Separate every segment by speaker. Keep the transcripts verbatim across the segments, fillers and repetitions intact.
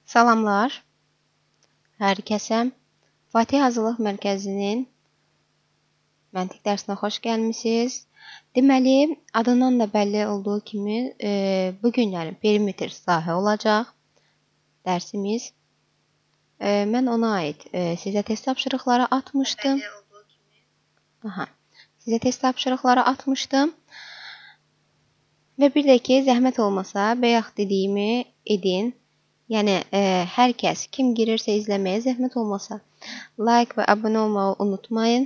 Speaker 1: Salamlar, hər kəsə Fatih Hazırlıq Mərkəzinin məntiq dərsinə xoş gəlmisiniz. Deməli, adından da bəlli olduğu kimi e, bu günlərin perimetr sahə olacaq dərsimiz. E, mən ona aid e, sizə test tapşırıqları atmışdım. Aha, sizə test tapşırıqları atmışdım. Və bir də ki, zəhmət olmasa, bayaq dediyimi edin. Yəni, e, hər kəs kim girirsə izləməyə zəhmət olmasa, like və abunə olmağı unutmayın.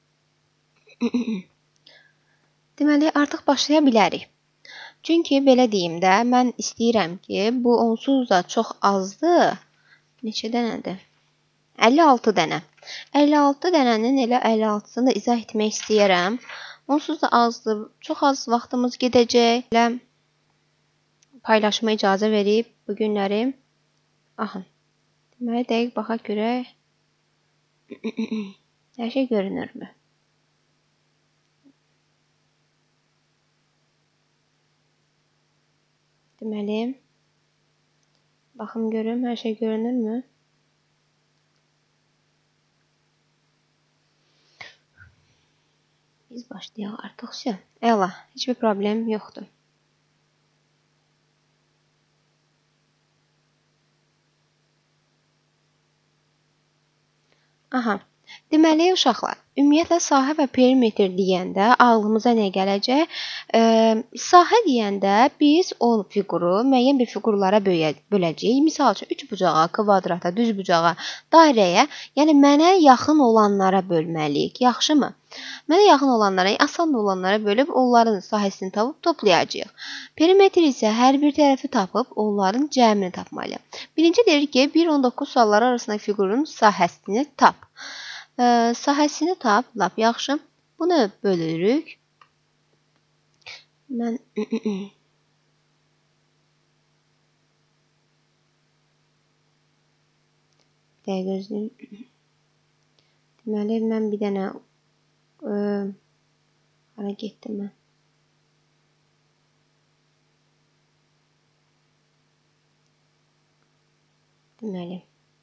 Speaker 1: Deməli, artıq başlaya bilərik. Çünki, belə deyim də, mən istəyirəm ki, bu onsuz da çox azdır. Neçə dənədir? əlli altı dənə. əlli altı dənənin elə əlli altısını da izah etmək istəyirəm. Onsuz da azdır. Çox az vaxtımız gedəcək. Elə paylaşma icazə verib bu günləri. Aha. Deməli, dəqiq baxaq görək. Hər şey görünürmü? Deməli, baxım görüm, hər şey görünürmü? Biz başlayaq artıq. Əla, heç bir problem yoxdur. Aha. Deməli, uşaqlar, ümumiyyətlə sahə və perimetr deyəndə ağlımıza nə gələcək? E, sahə deyəndə biz o fiquru müəyyən bir fiqurlara böləcəyik. Misal üçün, üç bucağa, kvadrata, düz bucağa, dairəyə, yəni mənə yaxın olanlara bölməliyik. Yaxşımı? Mənə yaxın olanlara, asan olanlara bölüb onların sahəsini tapıb toplayacağıq. Perimetr isə hər bir tərəfi tapıb onların cəmini tapmalıyıq. Birinci deyir ki, bir on doqquz sualları arasındakı fiqurun sahəsini tap. Ə, sahəsini tap, lap yaxşı. Bunu bölürük. Mən dəqiq gözləyim. Deməli, mən bir dənə ə, hara getdim mən? Deməli.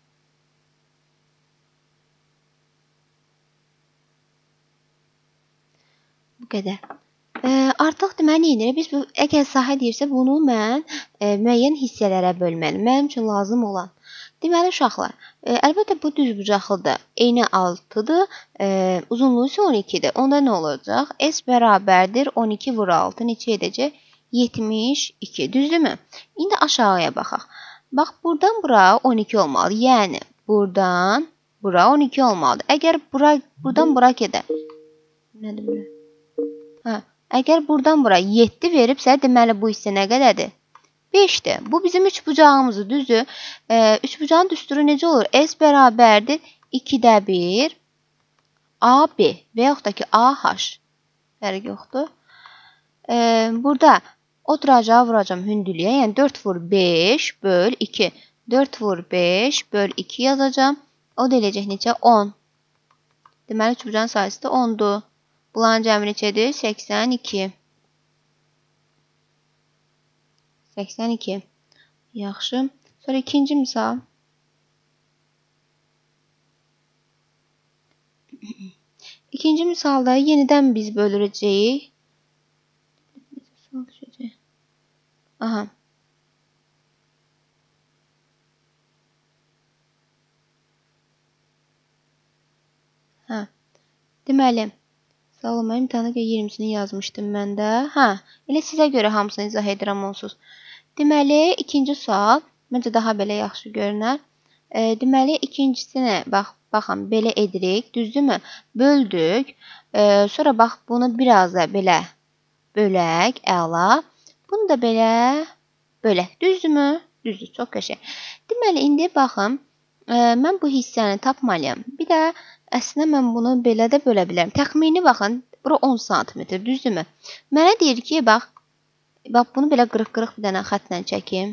Speaker 1: Bu qədər. E, artıq deməli, neyinir? Biz bu, əgər sahə deyirsə, bunu mən e, müəyyən hissələrə bölməliyim. Mənim üçün lazım olan. Deməli, uşaqlar, e, əlbəttə bu düz bucaqlıdır. Eyni altıdır, e, uzunluğu isə on ikidir. Onda nə olacaq? S bərabərdir on iki vur altı neçə edəcək? yetmiş iki. Düzdürmü? İndi aşağıya baxaq. Bax, buradan bura on iki olmalı. Yəni, buradan bura on iki olmalıdır. Əgər bura, buradan bura gedə. Nədir bura? Hə, əgər buradan bura yeddi veribsə, deməli bu hissə nə qədədir? beşdir. Bu bizim üç bucağımızdır, düzdür. E, üç bucağın düsturu necə olur? S bərabərdir ikidə bir A B və yaxud da ki A H. Fərq yoxdur. E, burada oturacağı vuracam hündürlüyə. Yəni dörd vur beş böl iki. dörd vur beş böl iki yazacam. O da eləyəcək neçə? on. Deməli, üç bucağın sayısı da ondur. Bunların cəmi neçədir? səksən iki. səksən iki. Yaxşı. Sonra ikinci misal. İkinci misalda yenidən biz bölürəcəyik. Aha. Hə. Deməli, sağ olun, mən imtahana görə iyirmisini yazmışdım mən də. Hə, elə sizə görə hamısını izah edirəm onsuz. Deməli, ikinci sual, məncə daha belə yaxşı görünər. E, deməli, ikincisini, bax, baxın, belə edirik, düzdürmü? Böldük. E, sonra, bax, bunu biraz da belə bölək, əla. Bunu da belə bölək, düzdürmü? Düzdür, çox qəşəng. Deməli, indi baxın, e, mən bu hissəni tapmalıyam. Bir də, əslində, mən bunu belə də bölə bilərəm. Təxmini, baxın, bura on santimetr, düzdürmü? Mənə deyir ki, bax, bax, bunu belə qırıq-qırıq bir dənə xətlə çəkim.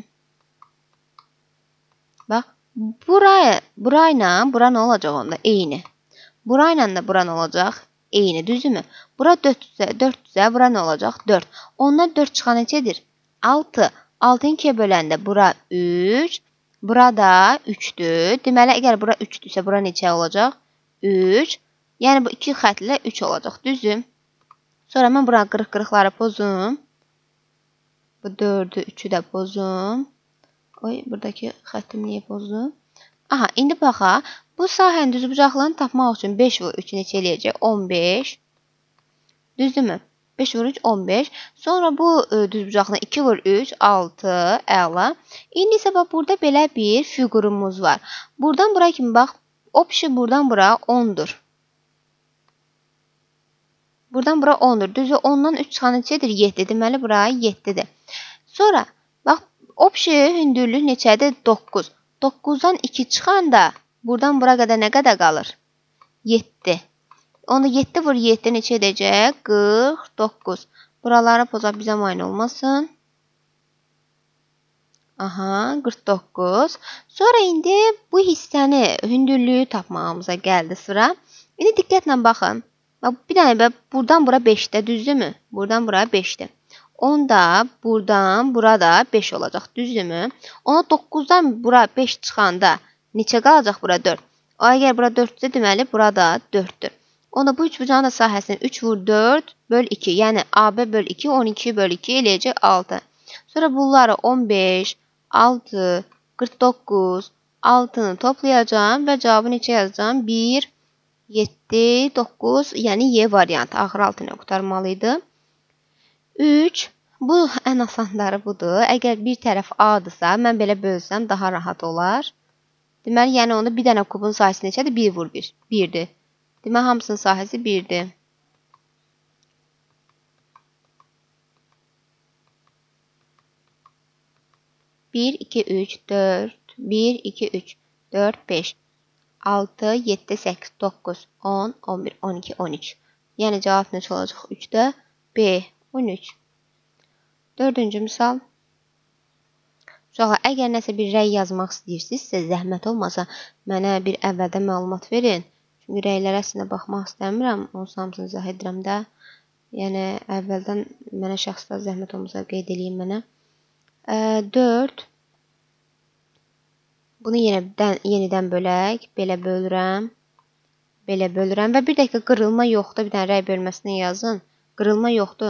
Speaker 1: Bax, buraya, burayla, bura nə olacaq onda? Eyni. Burayla da bura nə olacaq? Eyni, düzdürmü? Bura dörddürsə, bura nə olacaq? dörd. Ondan dörd çıxan neçədir? altı. altını ikiyə böləndə bura üç. Burada üçdür. Deməli, əgər bura üçdürsə, bura neçə olacaq? üç. Yəni, bu iki xətlə üç olacaq. Düzdür. Sonra mən bura qırıq-qırıqları pozum. Bu dördü, üçü də pozum. Oy, buradakı xəttim niyə pozum? Aha, indi baxa. Bu sahənin düzbucaqlığını tapmaq üçün beş vur üç neçə eləyəcək? on beş. Düzdürmü? beş vur üç, on beş. Sonra bu e, düzbucaqlığına iki vur üç, altı. Əla. İndi isə bax, burada belə bir fiqurumuz var. Buradan bura kimi bax, opşi buradan bura ondur. Buradan bura ondur. Düzü ondan üç çıxan neçədir? yeddi. Deməli, bura yeddidir. Sonra, bax, opşi hündürlük neçədir? doqquz. doqquzdan iki çıxanda buradan bura qədər nə qədər qalır? yeddi. Onda yeddi vur yeddi neçə edəcək? qırx doqquz. Buraları pozaq bizə mane olmasın. Aha, qırx doqquz. Sonra indi bu hissəni, hündürlüyü tapmağımıza gəldi sıra. İndi diqqətlə baxın. Bir dənə buradan bura beşdə, düzdürmü? Buradan bura beşdir. Onda buradan bura da beş olacaq, düzdürmü? Ona doqquzdan bura beş çıxanda neçə qalacaq bura? dörd. O, əgər bura dördsə, deməli, bura da dörddür. Onda bu üçbucağın da sahəsini üç vur dörd böl iki. Yəni, A B böl iki, on iki böl iki eləyəcək altı. Sonra bunları on beş, altı, qırx doqquz, altını toplayacağım və cavabı neçə yazacağım? bir, yeddi, doqquz, yəni Y variantı. Axır altı ilə qutarmalıydı. üç. Bu ən asanları budur. Əgər bir tərəf A-dırsa, mən belə bölsəm daha rahat olar. Deməli, yəni onda bir dənə kubun sahəsi neçədir? bir vur bir. birdir. Deməli, hamısının sahəsi birdir. bir, iki, üç, dörd, bir, iki, üç, dörd, beş, altı, yeddi, səkkiz, doqquz, on, on bir, on iki, on üç. Yəni, cavab neçə olacaq? üçdə B, on üç. Dördüncü misal. Uşaqlar, əgər nəsə bir rəy yazmaq istəyirsinizsə, zəhmət olmasa, mənə bir əvvəldə məlumat verin. Çünki rəylərə əslində baxmaq istəmirəm. Onun hamısını izah edirəm də. Yəni, əvvəldən mənə şəxslər zəhmət olmasa qeyd edeyim mənə. dörd. Bunu yenidən, yenidən bölək. Belə bölürəm. Belə bölürəm. Və bir dəqiqə qırılma yoxdur. Bir dənə rəy bölməsini yazın. Qırılma yoxdur.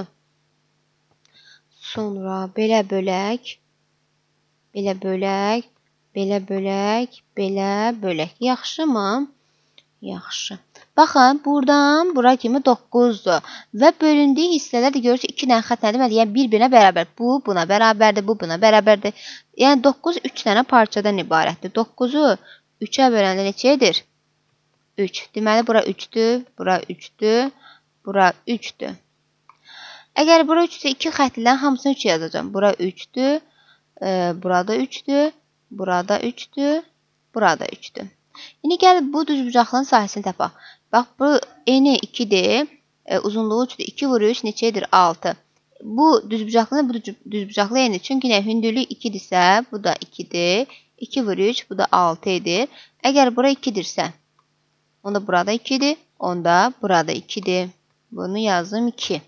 Speaker 1: Sonra belə bölək. Belə bölək. Belə bölək. Belə bölək. Yaxşımı? Yaxşı. Baxın, buradan bura kimi doqquzdur. Və bölündüyü hissələr də görürsünüz iki dənə xət nədir? Yəni, bir-birinə bərabər. Bu, buna bərabərdir. Bu, buna bərabərdir. Yəni, doqquz üç dənə parçadan ibarətdir. doqquzu üçə böləndə neçə edir? üç. Deməli, bura üçdür. Bura üçdür. Bura üçdür. Əgər bura üçdür, iki xətlilərin hamısını üç yazacağım. Bura üçdür. E, burada üçdür. Burada üçdür. Burada üçdür. İndi gəlib bu düzbucaqlığın sahəsini tapaq. Bax, bu eni ikidir. E, uzunluğu üçdür. iki vur üç neçə edir? altı. Bu düzbucaqlığın bu düzbucaqlı eni. Çünki nə? Hündürlük ikidirsə, bu da ikidir. iki vur üç, bu da altı edir. Əgər bura ikidirsə, onda burada ikidir. Onda burada ikidir. Bunu yazdım iki.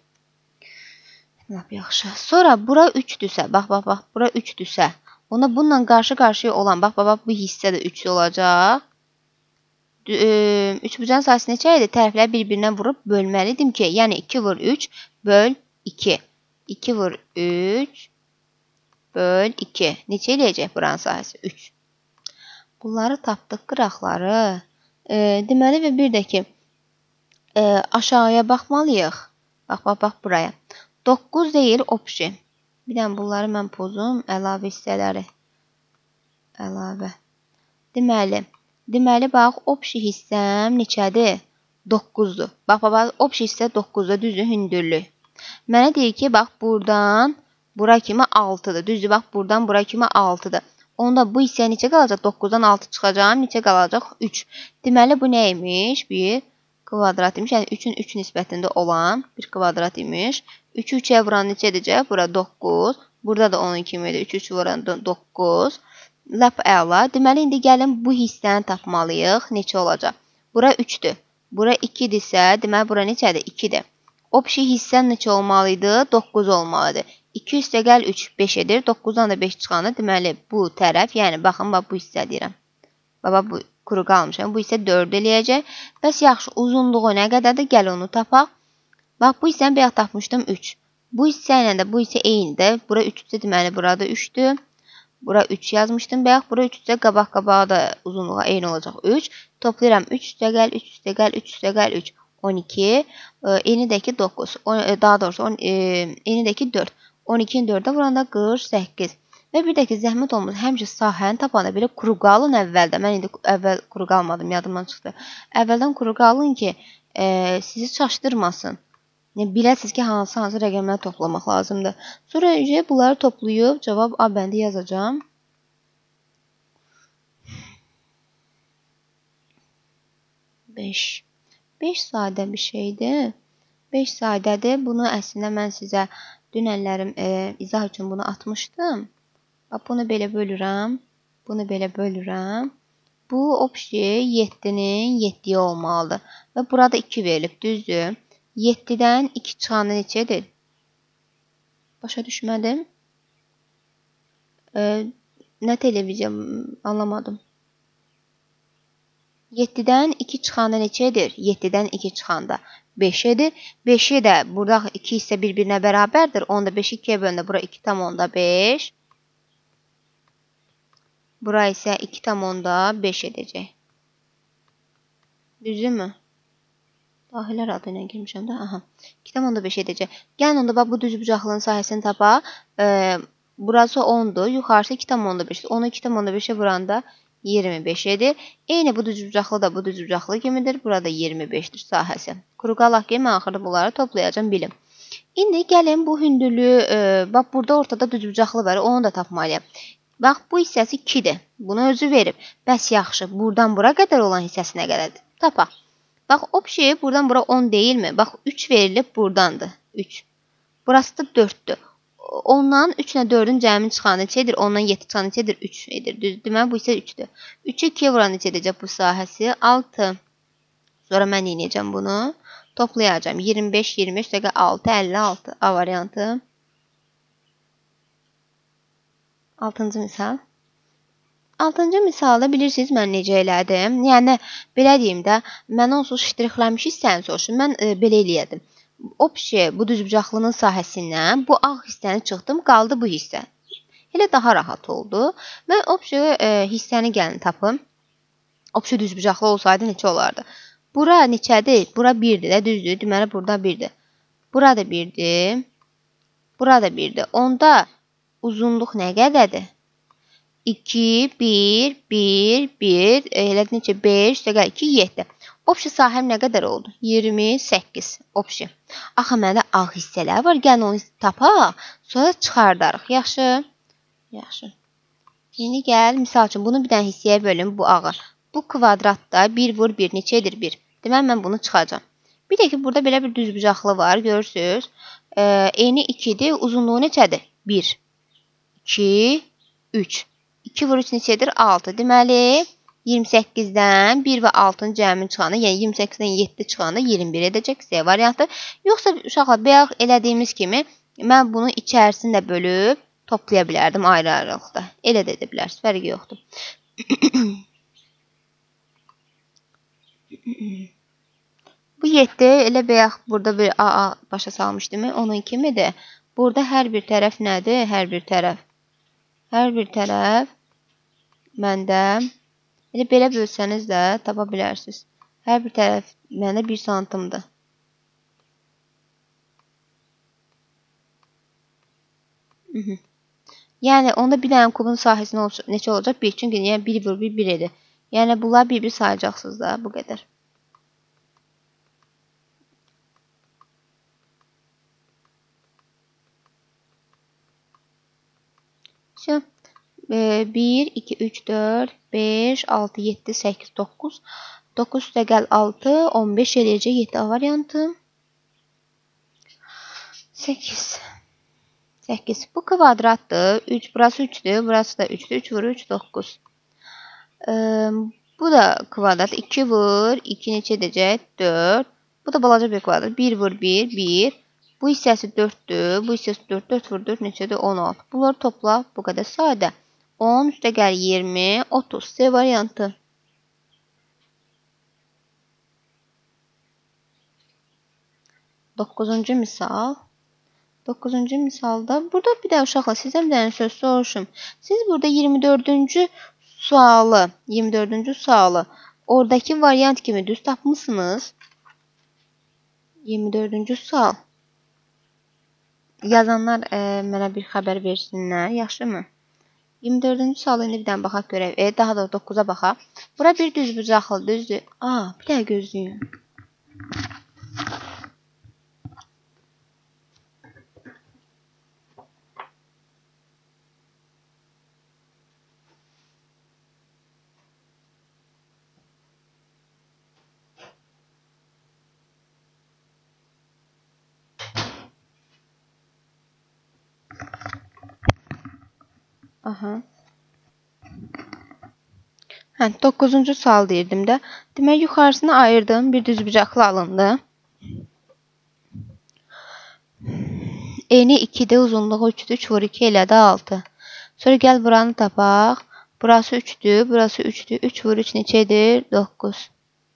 Speaker 1: Lap yaxşı. Sonra bura üçdürsə, bax, bax, bax, bura üçdürsə, onda bununla qarşı-qarşıya olan, bax, bax, bax, bu hissə də üç olacaq. Üçbucağın sahəsi neçə idi? Tərəfləri bir-birindən vurub bölməlidim ki, yəni iki vur üç böl iki. iki vur üç böl iki. Neçə eləyəcək buranın sahəsi? üç. Bunları tapdıq qıraqları. E, deməli və bir də ki, e, aşağıya baxmalıyıq. Bax, bax, bax, buraya. doqquz deyil, opşi. Bir dənə bunları mən pozum, əlavə hissələri. Əlavə. Deməli, deməli, bax, opşi hissəm neçədir? doqquzdur. Bax, bax, bax, opşi hissə doqquzdur, düzdür, hündürlük. Mənə deyir ki, bax, buradan bura kimi altıdır. Düzdür, bax, buradan bura kimi altıdır. Onda bu hissəyə neçə qalacaq? doqquzdan altı çıxacağım, neçə qalacaq? üç. Deməli, bu nə imiş? Bir kvadrat imiş. Yəni, üçün üç nisbətində olan bir kvadrat imiş. üçü üçə vuran neçə edəcək? Bura doqquz. Burada da onun kimi idi. üç üç vuran doqquz. Lap əla. Deməli, indi gəlin bu hissəni tapmalıyıq. Neçə olacaq? Bura üçdür. Bura ikidirsə, deməli, bura neçədir? ikidir. Opşi hissən neçə olmalıydı? doqquz olmalıdır. iki üstəgəl üç beş edir. doqquzdan da beş çıxanda deməli bu tərəf, yəni baxın, bax bu hissə deyirəm. Baba bu kuru qalmış. Bu hissə dörd eləyəcək. Bəs yaxşı, uzunluğu nə qədərdir? Gəl onu tapaq. Bax bu hissəni bayaq tapmışdım üç. Bu hissə ilə də bu hissə eynidir. Bura üçdür, deməli burada üçdür. Bura üç yazmışdım bayaq. Bura üçdür, qabaq-qabağa da uzunluğa eyni olacaq üç. Toplayıram üç üstəgəl üç üstəgəl üç üstəgəl üç on iki. Enidəki doqquz. Daha doğrusu enidəki dörd. on ikini dördə vuranda qırx səkkiz. Və bir də ki, zəhmət olmaz, həmişə sahəni tapanda belə kuru qalın əvvəldə. Mən indi əvvəl kuru qalmadım, yadımdan çıxdı. Əvvəldən kuru qalın ki, e, sizi çaşdırmasın. Yəni, biləsiniz ki, hansı-hansı rəqəmləri toplamaq lazımdır. Sonra bunları toplayıb cavab A bəndi yazacağım. beş. beş sadə bir şeydir. beş sadədir. Bunu əslində mən sizə dünənlərim e, izah üçün bunu atmışdım. Bax, bunu belə bölürəm. Bunu belə bölürəm. Bu obşi yeddinin yeddiyi olmalıdır. Və burada iki verilib, düzdür. yeddidən iki çıxanı neçədir? Başa düşmədim. E, nə televiziya anlamadım. yeddidən iki çıxanda neçədir? yeddidən iki çıxanda beş edir. beşi də burada iki hissə bir-birinə bərabərdir. Onda beşi ikiyə bölündə bura iki tam onda beş. Bura isə iki tam onda beş edəcək. Düzdürmü? Dahilər adı ilə girmişəm də. Aha. iki tam onda beş edəcək. Gəlin onda bax, bu düzbucaqlığın sahəsini tapa. E, burası ondur. Yuxarısı iki tam onda beşdir. onu iki tam onda beşə vuranda iyirmi beş edir. Eyni bu düzbucaqlı da bu düzbucaqlı kimidir. Burada iyirmi beşdir sahəsi. Kuru qalaq ki, mən axırda bunları toplayacağım bilim. İndi gəlin bu hündürlüyü, e, bax burada ortada düzbucaqlı var. Onu da tapmalıyam. Bax bu hissəsi ikidir. Bunu özü verib. Bəs yaxşı, buradan bura qədər olan hissəsi nə qədərdir? Tapaq. Bax obşi buradan bura on deyilmi? Bax üç verilib buradandır. üç. Burası da dörddür. Ondan üç ilə dördün cəmi çıxanı neçədir? Ondan yeddi çıxanı neçədir? üç edir. Düzdür. Deməli bu isə üçdür. üçü ikiyə vuran neçə edəcək bu sahəsi? altı. Sonra mən yenəcəm bunu. Toplayacağım. iyirmi beş, iyirmi beş, dəqiqə altı, əlli altı. A variantı. altıncı misal. altıncı misalda bilirsiniz mən necə elədim. Yəni, belə deyim də, mən onsuz ştrixləmiş hissəni soruşum. Mən e, belə eləyədim. Obşi bu düzbucaqlının sahəsindən bu ağ hissəni çıxdım, qaldı bu hissə. Elə daha rahat oldu. Mən obşi e, hissəni gəlin tapım. Obşi düzbucaqlı olsaydı neçə olardı? Bura neçədir? Bura birdir də, düzdür. Deməli, burada birdir. Bura da birdir. Bura da birdir. Onda uzunluq nə qədərdir? iki, bir, bir, bir, elə neçə? beş, iki, yeddi. Obşi sahəm nə qədər oldu? iyirmi səkkiz. Obşi. Axı, məndə ağ hissələr var. Gəlin onu tapaq. Sonra çıxardarıq. Yaxşı. Yaxşı. İndi gəl, misal üçün, bunu bir dənə hissəyə bölüm, bu ağı. Bu kvadratda bir vur bir neçədir? bir. Deməli, mən bunu çıxacam. Bir də ki, burada belə bir düzbucaqlı var, görürsünüz. E, eni ikidir, uzunluğu neçədir? bir, iki, üç. iki vur üç neçədir? altı. Deməli, iyirmi səkkizdən bir və altının cəmi çıxanda, yəni iyirmi səkkizdən yeddi çıxanda iyirmi bir edəcək Z variantı. Yoxsa uşaqlar, bayaq elədiyimiz kimi, mən bunu içərisində bölüb toplaya bilərdim ayrı-ayrılıqda. Elə də edə bilərsiniz, fərqi yoxdur. Bu yeddi, elə bayaq burada bir A A başa salmışdım. Onun kimidir. Burada hər bir tərəf nədir? Hər bir tərəf. Hər bir tərəf məndə, elə belə bölsəniz də tapa bilərsiniz. Hər bir tərəf məndə bir santimdir. Yəni, onda bir dənə kubun sahəsi neçə olacaq? bir. Çünki yəni, bir vur bir, bir edir. Yəni, bunlar bir-bir sayacaqsınız da, bu qədər. Şu, bir, iki, üç, dörd, beş, altı, yeddi, səkkiz, doqquz. doqquz üstə gəl altı, on beş eləyəcək yeddi A variantı. səkkiz. səkkiz. Bu kvadratdır. üç, burası üçdür. Burası da üçdür. üç vur üç, doqquz. Ee, bu da kvadrat. iki vur. iki neçə edəcək? dörd. Bu da balaca bir kvadrat. bir vur bir, bir. Bu hissəsi dörddür. Bu hissəsi dörd. dörd vur dörd neçədir? on altı. Bunları topla. Bu qədər sadə. on üstə gəl iyirmi, otuz. C variantı. doqquzuncu misal. doqquzuncu misalda burada bir də uşaqlar sizdən bir dənə söz soruşum. Siz burada iyirmi dördüncü sualı, iyirmi dördüncü sualı oradakı variant kimi düz tapmısınız? iyirmi dördüncü sual. Yazanlar e, mənə bir xəbər versinlər, yaxşımı? iyirmi dördüncü sualı indi bir dənə baxaq görək. E, daha da doqquza baxaq. Bura bir düzbucaqlı, düzdür. Aa, bir dəqiqə gözləyin. Aha. Hə, doqquzuncu sual deyirdim də. Demək, yuxarısını ayırdım, bir düzbucaqlı alındı. Eni ikidir, uzunluğu üçdür, üç vur iki elədi altı. Sonra gəl buranı tapaq. Burası üçdür, burası üçdür, üç vur üç neçədir? doqquz.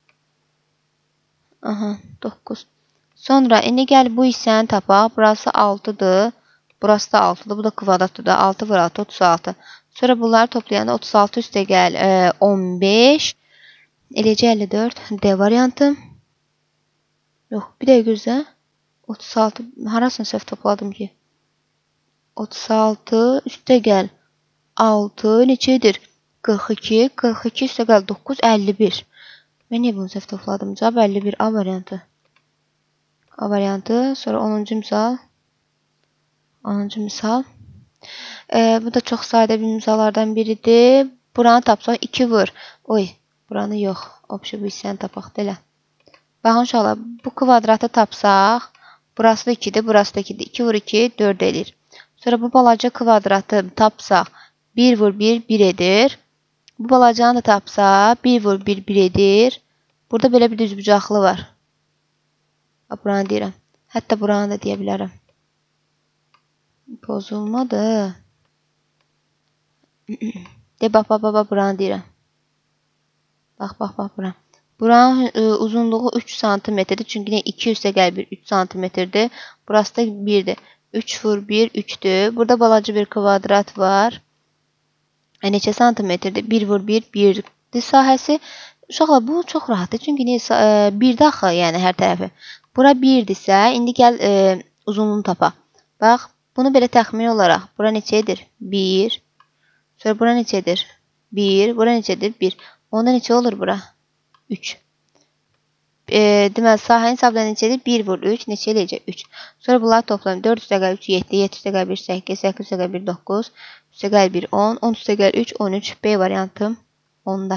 Speaker 1: Aha, doqquz. Sonra indi gəl bu hissəni tapaq. Burası altıdır. Burası da altıdır. Bu da kvadratdır da. altı vur altı, otuz altı. Sonra bunları toplayanda otuz altı üstə gəl e, on beş. Eləcə əlli dörd. D variantı. Yox, bir dəqiqə gözlə. otuz altı. Harasını səhv topladım ki? otuz altı üstə gəl altı neçədir? qırx iki. qırx iki üstə gəl doqquz, əlli bir. Mən niyə bunu səhv topladım? Cavab əlli bir. A variantı. A variantı. Sonra onuncu misal. onuncu misal. Ee, bu da çox sadə bir misallardan biridir. Buranı tapsaq iki vur. Oy, buranı yox. Obşu bu hissəni tapaq delə. Baxın uşaqlar, bu kvadratı tapsaq, burası da ikidir, burası da ikidir. iki vur iki, dörd edir. Sonra bu balaca kvadratı tapsaq, bir vur bir, bir edir. Bu balacanı da tapsaq, bir vur bir, bir edir. Burada belə bir düzbucaqlı var. Buranı deyirəm. Hətta buranı da deyə bilərəm. Pozulmadı. De bax, bax, bax, buranı deyirəm. Bax, bax, bax, buranı. Buranın e, uzunluğu üç santimetrdir. Çünki iki üstə gəl bir, üç santimetrdir. Burası da birdir. üç vur bir, üçdür. Burada balaca bir kvadrat var. E, neçə santimetrdir? bir vur bir, birdir sahəsi. Uşaqlar, bu çox rahatdır. Çünki e, birdə axı, yəni hər tərəfi. Bura birdirsə, indi gəl e, uzunluğunu tapa. Bax, bunu belə təxmin olaraq, bura neçədir? bir. Sonra bura neçədir? bir. Bura neçədir? bir. Onda neçə olur bura? üç. E, deməli, sahənin hesabla neçədir? bir vur üç. Neçə eləyəcək? üç. Sonra bunları toplayın. dörd üstə gəl üç, yeddi. yeddi üstə gəl bir, səkkiz. səkkiz üstə gəl bir, doqquz. üstə gəl bir, on. on üstə gəl üç, on üç. B variantım onda.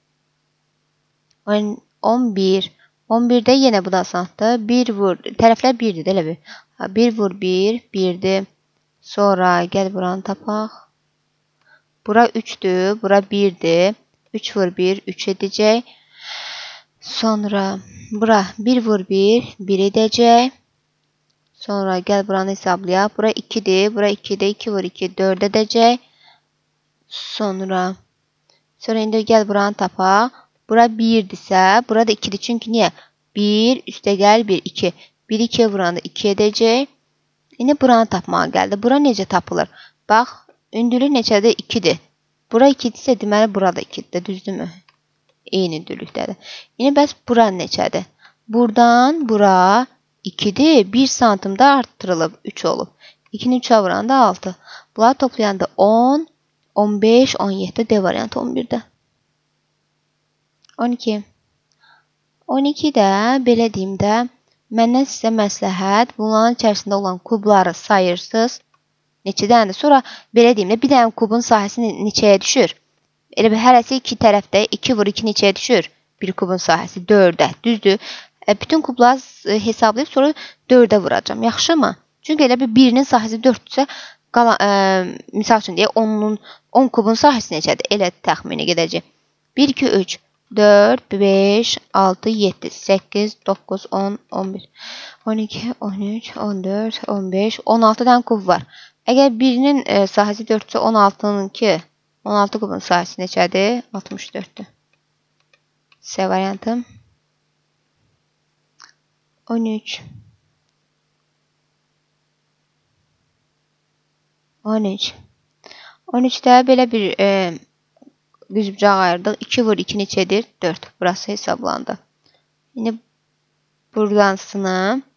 Speaker 1: on bir. on birdə yenə bu da asandır. bir vur. Tərəflər birdir, elə bir. bir vur bir, birdir. Sonra gəl buranı tapaq. Bura üçdür, bura birdir. üç vur bir, üç edəcək. Sonra bura bir vur bir, bir edəcək. Sonra gəl buranı hesablayaq. Bura ikidir, bura ikidir, iki vur iki, dörd edəcək. Sonra sonra indi gəl buranı tapaq. Bura birdirsə, burada ikidir. Çünki niyə? bir üstə gəl bir, iki. bir ikiyə vuranda iki edəcək. İndi buranı tapmağa gəldi. Bura necə tapılır? Bax, ündülük neçədir? ikidir. Bura ikidirsə, deməli, burada ikidir. Düzdürmü? Eyni ündülükdədir. İndi bəs bura neçədir? Buradan bura ikidir. bir santimdə arttırılıb üç olub. ikini üçə vuranda altı. Bunları toplayanda on, on beş, on yeddi. D variantı on birdə. on iki. on ikidə, belə deyim də, məndən sizə məsləhət, bunların içərisində olan kubları sayırsınız. Neçədəndir? Sonra, belə deyim də, bir dənə kubun sahəsi neçəyə düşür? Elə bir hərəsi iki tərəfdə, iki vur iki neçəyə düşür? Bir kubun sahəsi dördə, düzdür? E, bütün kubları hesablayıb, sonra dördə vuracam. Yaxşı mı? Çünki elə bir birinin sahəsi dörddürsə, qalan, e, misal üçün deyə, onun, on kubun sahəsi neçədir? Elə təxmini gedəcək. bir, iki, üç. dörd, beş, altı, yeddi, səkkiz, doqquz, on, on bir, on iki, on üç, on dörd, on beş, on altı dənə kub var. Əgər birinin e, sahəsi dördsə on altının-ki, on altı kubun sahəsi neçədir? altmış dörddür. C variantı. on üç. on üç. on üçdə belə bir e, düzbucaq ayırdıq. iki vur iki neçədir? dörd. Burası hesablandı. Yine buransını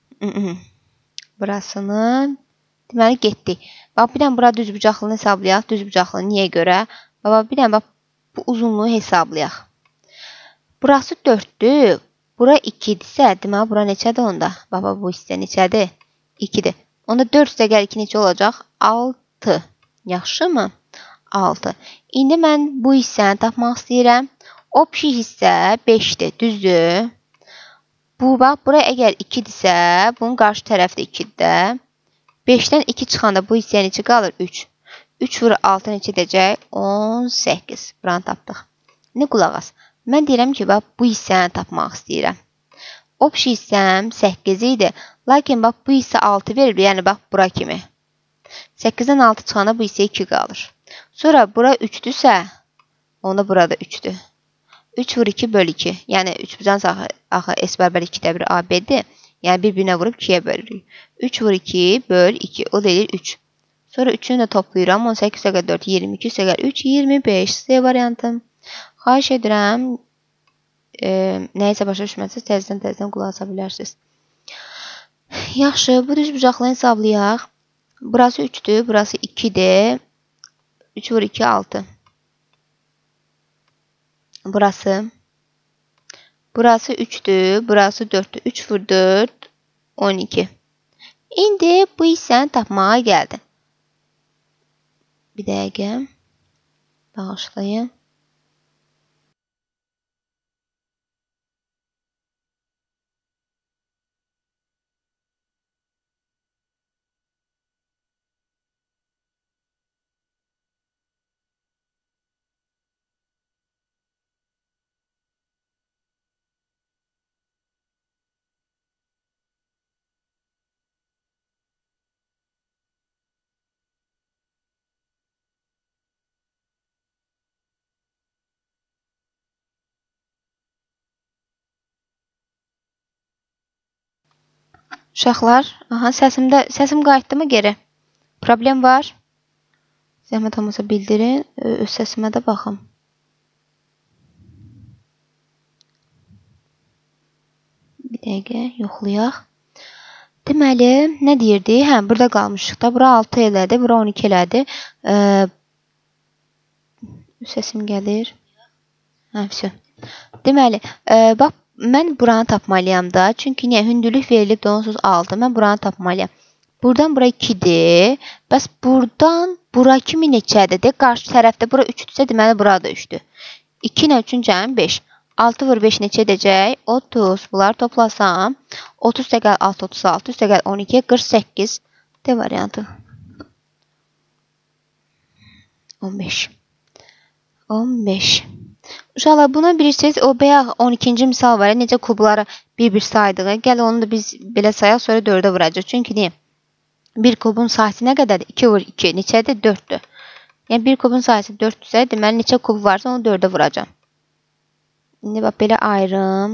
Speaker 1: burasını deməli getdi. Bax, bir dənə bura düzbucaqlığını hesablayaq. Düzbucaqlığı niyə görə? Bax, bir dənə bax, bu uzunluğu hesablayaq. Burası dörddür. Bura ikidirsə, deməli, bura neçədir onda? Bax, bu hissə neçədir? ikidir. Onda dörd üstə gəl iki neçə olacaq? altı. Yaxşı mı? altı. İndi mən bu hissəni tapmaq istəyirəm. Opşi hissə beşdir. Düzdür. Bu, bax, bura əgər ikidirsə, bunun qarşı tərəfi də ikidir. beşdən iki çıxanda bu hissəyə neçə qalır? üç. üç vur altı neçə edəcək? on səkkiz. Buranı tapdıq. İndi qulaq as. Mən deyirəm ki, bax, bu hissəni tapmaq istəyirəm. Opşi hissəm səkkiz idi. Lakin, bax, bu hissə altı verir. Yəni, bax, bura kimi. səkkizdən altı çıxanda bu hissə iki qalır. Sonra bura üçdürsə, onda burada üçdür. üç vur iki böl iki. Yəni, üç bucan axı S bərabər ikidə bir A B'dir. Yəni, bir-birinə vurub ikiyə bölürük. üç vur iki böl iki. O deyir üç. Sonra üçünü də toplayıram. on səkkiz səqə dörd, iyirmi iki səqə üç, iyirmi beş. C variantım. Xahiş edirəm. E, nəyəsə başa düşməsiniz, təzdən-təzdən qulaq asa bilərsiniz. Yaxşı, bu düzbucaqlarını hesablayaq. Burası üçdür, burası ikidir. üç vur iki, altı. Burası. Burası üçdür, burası dörddür. üç vur dörd, on iki. İndi bu hissəni tapmağa gəldi. Bir dəqiqə. Bağışlayın. Uşaqlar, aha, səsimdə, səsim qayıtdı mı geri? Problem var? Zəhmət olmasa bildirin. Öz səsimə də baxım. Bir dəqiqə, yoxlayaq. Deməli, nə deyirdi? Hə, burada qalmışıq da. Bura altı elədi, bura on iki elədi. Ee, səsim gəlir. Hə, vəsə. Deməli, e, bax, mən buranı tapmalıyam da. Çünki niyə? Hündürlük verilib də onsuz altı. Mən buranı tapmalıyam. Buradan bura ikidir. Bəs buradan bura kimi neçədir? De, qarşı tərəfdə bura üçdürsə, deməli, bura da üçdür. iki ilə üçün cəmi beş. altı vur beş neçə edəcək? otuz. Bunları toplasam. otuz təqəl altı, otuz altı. üç təqəl on iki, qırx səkkiz. D variantı. on beş. on beş. Uşaqlar, bunu bilirsiniz, o bayaq on ikinci misal var ya, necə kubları bir-bir saydığı. Gəl onu da biz belə sayaq, sonra dördə vuracaq. Çünki niyə? Bir kubun sahəsi nə qədərdir? iki vur iki. Neçədir? dörddür. Yəni, bir kubun sahəsi dörddürsə, deməli, neçə kub varsa onu dördə vuracam. İndi bax, belə ayrım.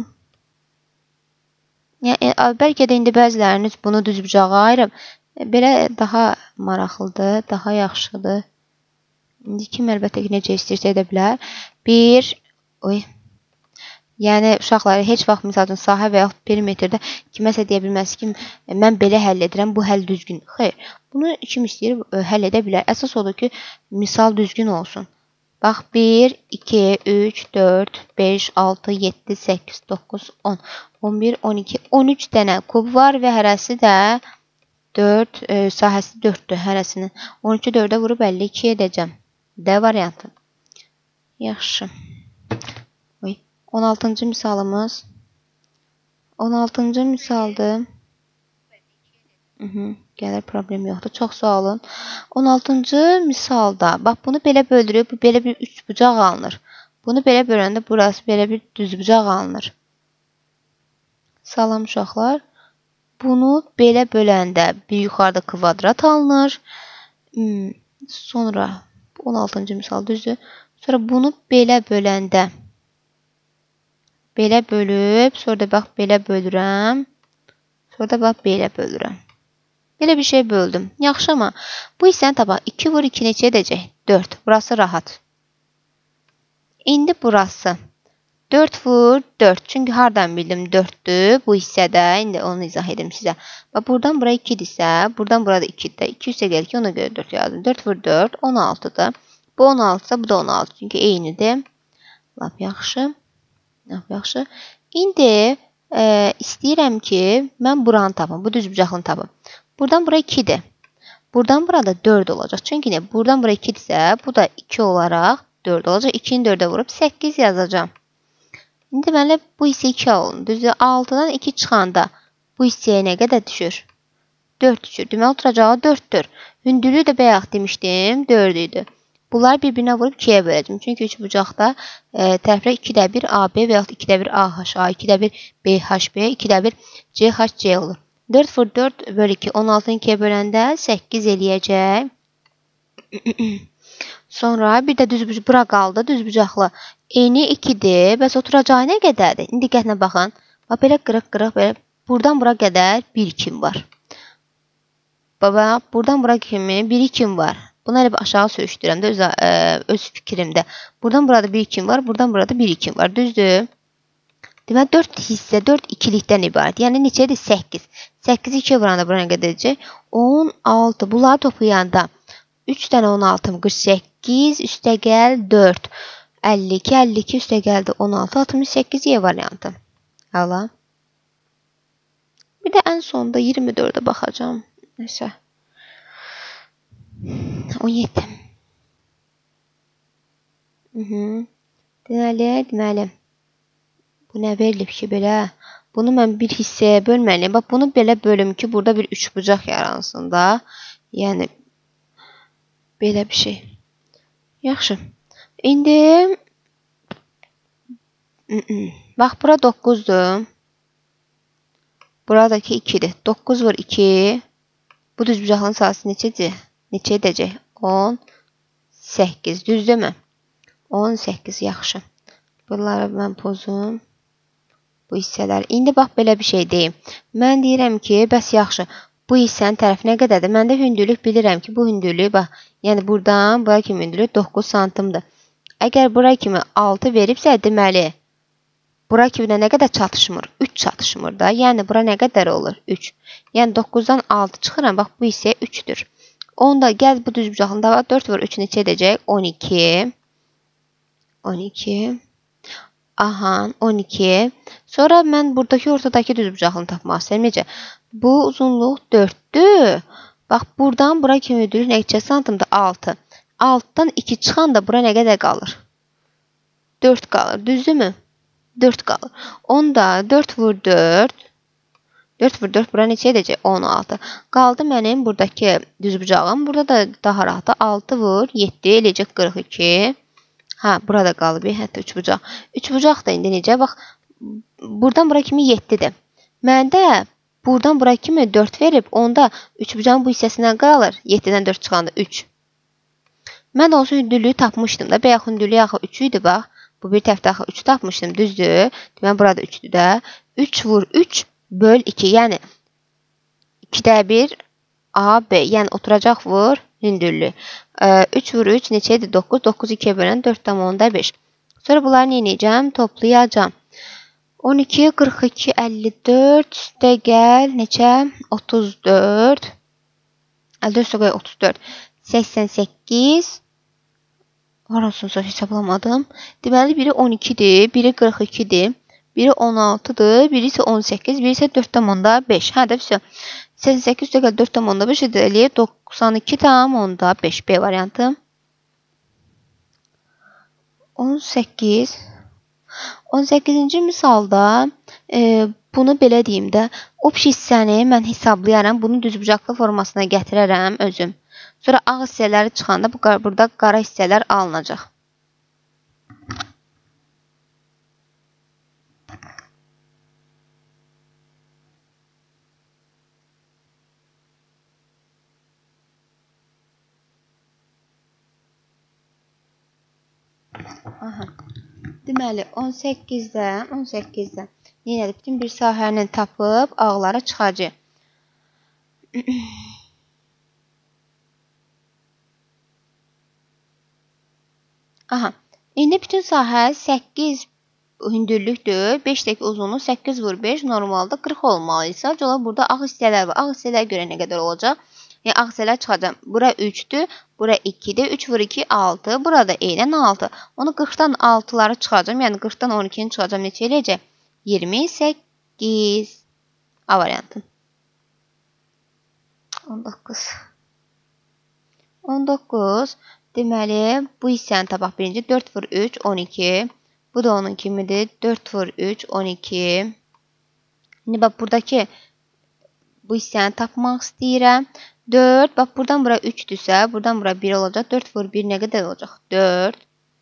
Speaker 1: Yəni, bəlkə də indi bəziləriniz bunu düzbucağa ayırıb. Belə daha maraqlıdır, daha yaxşıdır. İndi kim əlbəttə ki, necə istəyirsə edə bilər. Bir, oy. Yəni, uşaqları heç vaxt, misal üçün, sahə və yaxud perimetrdə kiməsə deyə bilməz ki, mən belə həll edirəm, bu həll düzgün. Xeyr, bunu kim istəyir, həll edə bilər. Əsas odur ki, misal düzgün olsun. Bax, bir, iki, üç, dörd, beş, altı, yeddi, səkkiz, doqquz, on, on bir, on iki, on üç dənə kub var və hərəsi də dörd, e, sahəsi dörddür hərəsinin. on üçü dördə vurub əlli iki edəcəm. D variantı. Yaxşı. Oy. on altıncı misalımız. on altıncı misaldır. Hı -hı, gəlir, problem yoxdur. Çox sağ olun. on altıncı misalda, bax, bunu belə böldürüb, belə bir üç bucaq alınır. Bunu belə böləndə burası belə bir düzbucaq alınır. Salam uşaqlar. Bunu belə böləndə bir yuxarıda kvadrat alınır. Hmm, sonra on altıncı misal düzdür. Sonra bunu belə böləndə belə bölüb, sonra da bax belə bölürəm. Sonra da bax belə bölürəm. Belə bir şey böldüm. Yaxşı ama bu hissəni tapaq. iki vur iki neçə edəcək? dörd. Burası rahat. İndi burası. dörd vur dörd. Çünki hardan bildim dörddür bu hissədə. İndi onu izah edim sizə. Bax buradan bura ikidirsə, buradan burada ikidir. iki üstə gəlir ki, ona görə dörd yazdım. dörd vur dörd on altıdır. Bu on altısa bu da on altı. Çünki eynidir. Lap yaxşı. Lap yaxşı. İndi e, istəyirəm ki, mən buranı tapım. Bu düzbucaqlını tapım. Buradan bura ikidir. Buradan burada dörd olacaq. Çünki ne? Buradan bura ikidirsə, bu da iki olaraq dörd olacaq. ikini dördə vurub səkkiz yazacağım. İndi deməli bu hissə iki alın. Düzdür? altıdan iki çıxanda bu hissəyə nə qədər düşür? dörd düşür. Deməli oturacağı dörddür. Hündürlüyü də bayaq demişdim, dörd idi. Bunları bir-birinə vurub ikiyə böləcəm. Çünki üç bucaqda e, tərəflər ikidə bir A B və yaxud ikidə bir A H A, ikidə bir B H B, ikidə bir C H C olur. dörd vur dörd bölü iki. on altını ikiyə böləndə səkkiz eləyəcək. Sonra bir də düzbucaq bura qaldı. Düzbucaqlı eni ikidir. Bəs oturacağı nə qədərdir? İndi diqqətlə baxın. Bax belə qırıq-qırıq belə. Buradan bura qədər bir kim var. Baba, buradan bura kimi bir kim var. Bunu elə bir aşağı söüşdürəm də öz, ə, öz fikrimdə. Buradan burada bir kim var, buradan burada bir kim var. Düzdür? Deməli dörd hissə, dörd ikilikdən ibarət. Yəni neçədir? səkkiz. səkkizi ikiyə vuranda bura nə qədər edəcək? on altı. Bunları toplayanda üç dənə on altı, qırx səkkiz, üstə gəl dörd. əlli iki, əlli iki üstə gəldi on altı, altmış səkkiz Y variantı. Hala. Bir də ən sonunda iyirmi dördə baxacağım. Nəsə. on yeddi. Deməli, deməli. Bu nə verilib ki belə? Bunu mən bir hissəyə bölməliyim. Bax, bunu belə bölüm ki, burada bir üçbucaq yaransın da. Yəni, belə bir şey. Yaxşı. İndi, bax, bura doqquzdur. Buradakı ikidir. doqquz vur iki. Bu düzbucaqlının sahəsi neçədir? Neçə edəcək? on səkkiz. Düzdürmü? on səkkiz. Yaxşı. Bunları mən pozum. Bu hissələr. İndi bax, belə bir şey deyim. Mən deyirəm ki, bəs yaxşı. Bu hissənin tərəfi nə qədərdir? Mən də hündürlük bilirəm ki, bu hündürlük, bax, yəni buradan bura kimi hündürlük doqquz santimdir. Əgər bura kimi altı veribsə, deməli, bura kimi nə qədər çatışmır? üç çatışmır da. Yəni, bura nə qədər olur? üç. Yəni, doqquzdan altı çıxıram. Bax, bu hissə üçdür. Onda gəl bu düzbucaqlında var. dörd vur üç neçə edəcək? on iki. on iki. Aha, on iki. Sonra mən buradakı ortadakı düzbucaqlını tapmaq istəyirəm. Necə? Bu uzunluq dörddür. Bax, buradan bura kimi hündürlük neçə santimdir? altı. altıdan iki çıxanda bura nə qədər qalır? dörd qalır. Düzdürmü? dörd qalır. Onda dörd vur dörd. dörd vur dörd bura neçə edəcək? on altı. Qaldı mənim buradakı düzbucağım. Burada da daha rahatı. altı vur yeddi eləyəcək qırx iki. Ha, burada qalıb. Hətta üç bucaq. üç bucaq da indi necə? Bax, buradan bura kimi yeddidir. Məndə buradan bura kimi dörd verib, onda üç bucağın bu hissəsindən qalır. yeddidən dörd çıxanda üç. Mən də olsun hündürlüyü tapmışdım da. Bəyək hündürlüyü axı üç idi, bax. Bu bir tərəfdə axı üç tapmışdım, düzdür. Deməli, burada üçdür də. üç vur üç böl iki. Yəni, ikidə bir A, B. Yəni, oturacaq vur hündürlüyü. üç vur üç neçədir? doqquz. doqquz ikiyə bölən dörd tam onda beş. Sonra bunları nə edəcəm? Toplayacağım. on iki, qırx iki, əlli dörd. Üstə gəl. Neçə? otuz dörd. əlli dörd üstə qoy otuz dörd. səksən səkkiz. Harasını hesablamadım. Deməli, biri on ikidir, biri qırx ikidir, biri on altıdır, biri isə on səkkiz, biri isə dörd tam onda beş. Hə, də, vəsə. səksən səkkiz üstə gəl dörd tam onda beş eləyir. doxsan iki tam onda beş. B variantı. on səkkiz. on səkkizinci misalda e, bunu belə deyim də, obş hissəni mən hesablayaram. Bunu düzbucaqlı formasına gətirərəm özüm. Sonra ağ hissələri çıxanda bu burada qara hissələr alınacaq. Aha. Deməli, on səkkizdən, on səkkizdən yenə də bütün bir sahəni tapıb ağlara çıxacaq. Aha. İndi bütün sahə səkkiz hündürlükdür. beş dəki uzunluq səkkiz vur beş normalda qırx olmalı. Sadəcə olaraq burada ağ hissələr var. Ağ hissələrə görə nə qədər olacaq? Yəni ağ hissələr çıxacaq. Bura üçdür, bura ikidir. üç vur iki altı. Burada eynən altı. Onu qırxdan altıları çıxacağam. Yəni qırxdan on ikini çıxacağam. Neçə eləyəcək? iyirmi səkkiz. A variantı. on doqquz. on doqquz. Deməli, bu hissəni tapaq birinci. dörd vur üç, on iki. Bu da onun kimidir. dörd vur üç, on iki. İndi bax, buradakı bu hissəni tapmaq istəyirəm. dörd, bax, buradan bura üçdürsə, buradan bura bir olacaq. dörd vur bir nə qədər olacaq? dörd.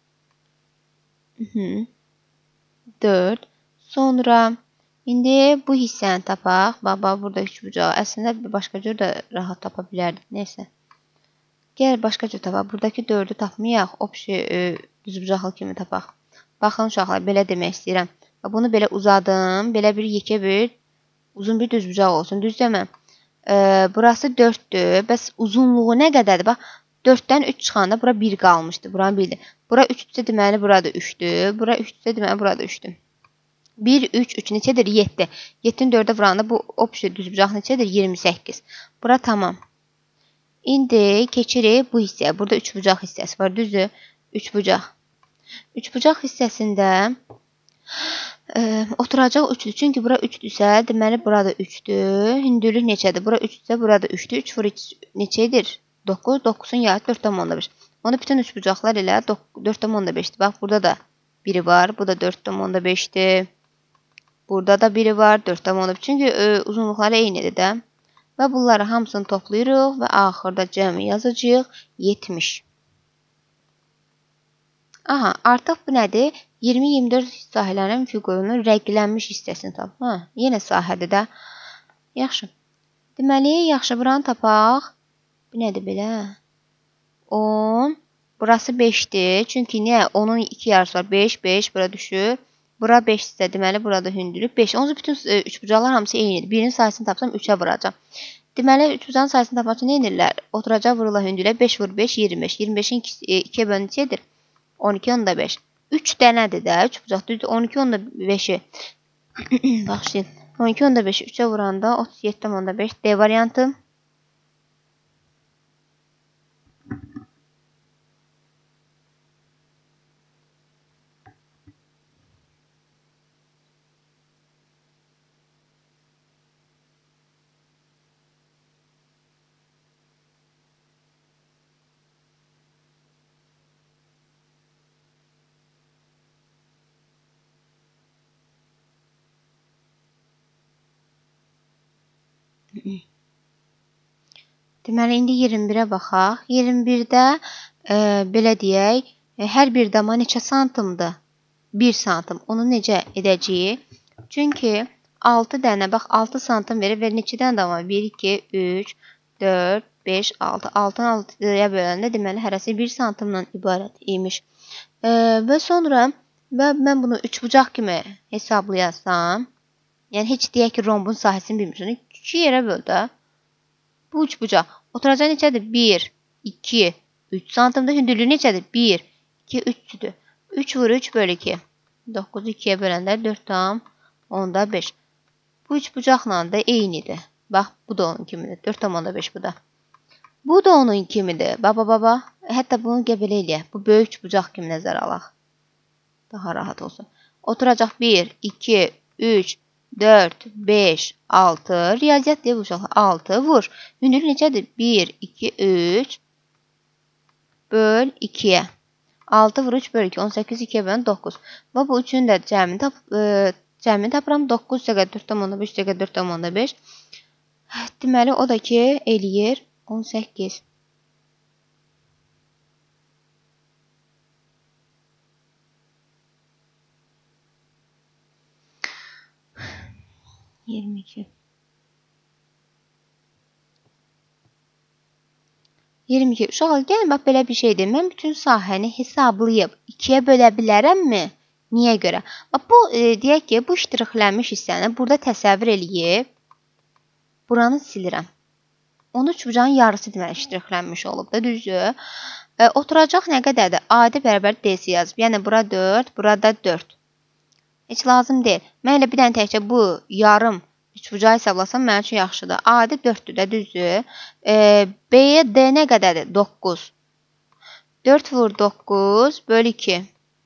Speaker 1: dörd. Sonra, indi bu hissəni tapaq. Bax, bax, burada üç bucağı. Əslində, bir başqa cür də rahat tapa bilərdik. Neysə. Gəl, başqa cür tapaq. Buradakı dördü tapmayaq. Opsi e, düzbucaqlı kimi tapaq. Baxın, uşaqlar, belə demək istəyirəm. Bunu belə uzadım. Belə bir yekə bir, uzun bir düzbucaq olsun. Düz deməm. E, burası dörddür. Bəs uzunluğu nə qədərdir? Bax, dörddən üç çıxanda bura bir qalmışdı. Buranı bildi. Bura üçdürsə deməli, burada üçdür. Bura üçdürsə deməli, burada üçdür. bir, üç, üç neçədir? yeddi. yeddini dördə vuranda bu opsi düzbucaq neçədir? iyirmi səkkiz. Bura tamam. İndi keçirik bu hissəyə. Burada üç bucaq hissəsi var, düzdür? üç bucaq. üç bucaq hissəsində e, oturacaq üçdür. Çünki bura üçdürsə, deməli burada üçdür. Hündürlük neçədir? Bura üçdürsə, burada üçdür. üç vur üç neçədir? doqquz. doqquzun yarı dörd tam onda beş. Onu bütün üç bucaqlar ilə dörd tam onda beşdir. Bax, burada da biri var. Bu da dörd tam onda beşdir. Burada da biri var. dörd tam onda beş. Çünki e, uzunluqları eynidir də. Və bunları hamısını toplayırıq və axırda cəmi yazacağıq yetmiş. Aha, artıq bu nədir? iyirmi iyirmi dörd sahələrin fiqurunun rəqlənmiş hissəsini tap. Ha, yenə sahədir də. Yaxşı. Deməli, yaxşı, buranı tapaq. Bu nədir belə? on. Burası beşdir. Çünki niyə? onun iki yarısı var. beş, beş, bura düşür. Bura beş isə deməli, burada hündürlük beş. Onsuz bütün e, üç bucaqlar hamısı eynidir. Birinin sayısını tapsam üçə vuracam. Deməli, üç bucağın sayısını tapmaq üçün nə edirlər? Oturacaq vururlar hündürlüyə. beş vur beş, iyirmi beş. iyirmi beşin ikiyə bölünü neçədir? on iki onda beş. üç dənədir də. üç bucaq düzdür. on iki onda beşi. Baxşın. on iki onda beşi üçə vuranda otuz yeddi onda beş. D variantı. Deməli, indi iyirmi birə baxaq. iyirmi birdə e, belə deyək, e, hər bir dama neçə santimdir? bir santim. Onu necə edəcəyik? Çünki altı dənə, bax, altı santim verir və neçə dənə dama? bir, iki, üç, dörd, beş, altı. altını altıya böləndə deməli, hərəsi bir santimdən ibarət imiş. E, və sonra və mən bunu üç bucaq kimi hesablayasam, yəni heç deyək ki, rombun sahəsini bilmirsən. iki yerə böl də. Bu üç bucaq. Oturacaq neçədir? bir, iki, üç santimdir. Hündürlüyü neçədir? bir, iki, üçdür. üç vur üç bölü iki. doqquzu ikiyə böləndə dörd tam onda beş. Bu üç bucaqla da eynidir. Bax, bu da onun kimidir. dörd tam onda beş bu da. Bu da onun kimidir. Baba, baba. Hətta bunu qəbələ eləyək. Bu böyük bucaq kimi nəzər alaq. Daha rahat olsun. Oturacaq bir, iki, üç, dörd, beş, altı. Riyaziyyat deyil bu uşaqlar. altı vur. Hündürlük neçədir? bir, iki, üç böl ikiyə. altı vur üç böl iki. on səkkiz ikiyə bölən doqquz. Və bu üçün də cəmini, tap, e, cəmini tapıram. doqquz dəqiqə dörd tam onda beş dəqiqə dörd tam onda beş. Deməli, o da ki, eləyir on səkkiz. iyirmi iki. iyirmi iki. Uşaqlar, gəlin bax belə bir şeydir. Mən bütün sahəni hesablayıb ikiyə bölə bilərəmmi? Niyə görə? Bax bu e, deyək ki, bu ştrixlənmiş hissəni burada təsəvvür eləyib buranı silirəm. on üç bucağın yarısı deməli ştrixlənmiş olub da, düzdür? E, oturacaq nə qədərdir? Adi bərabər D-si yazıb. Yəni bura dörd, burada dörd. Heç lazım deyil. Mən elə bir dənə təkcə bu yarım üçbucağı hesablasam mənim üçün yaxşıdır. Adi dörddür də, düzdür? E, B-yə D nə qədərdir? doqquz. dörd vur doqquz bölü iki.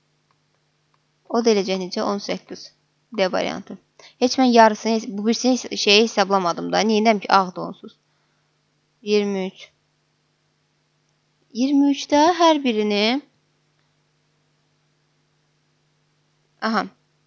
Speaker 1: O da eləcək necə? on səkkiz. D variantı. Heç mən yarısını, bu birisini şeyi hesablamadım da. Neyindəm ki, ağ donsuz. iyirmi üç. iyirmi üçdə hər birini aha.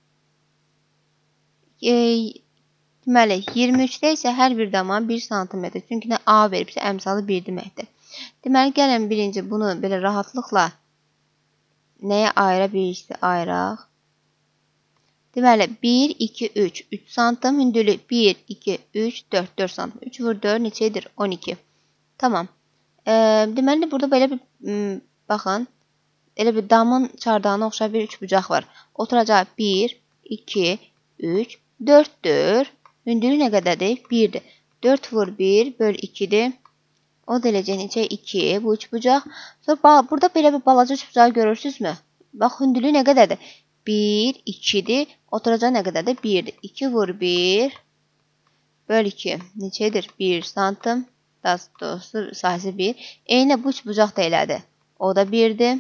Speaker 1: E, deməli, iyirmi üçdə isə hər bir dama bir santimetr. Çünki nə A veribsə, əmsalı bir deməkdir. Deməli, gəlin birinci bunu belə rahatlıqla nəyə ayıra bilirsə ayıraq. Deməli, bir, iki, üç. üç santim hündürlük. bir, iki, üç, dörd. dörd santim. üç vur dörd neçədir? on iki. Tamam. E, deməli, burada belə bir, m, baxın, elə bir damın çardağına oxşar bir üç bucaq var. Oturacaq bir, iki, üç, dörddür. Hündürlük nə qədərdir? birdir. dörd vur bir böl ikidir. O da eləcək necə? iki. Bu üç bucaq. Sonra burada belə bir balaca üç bucağı görürsünüzmü? Bax, hündürlük nə qədərdir? bir, ikidir. Oturacaq nə qədərdir? birdir. iki vur bir böl iki. Neçədir? bir santim. Daha doğrusu sahəsi bir. Eyni bu üç bucaq da elədi. O da birdir.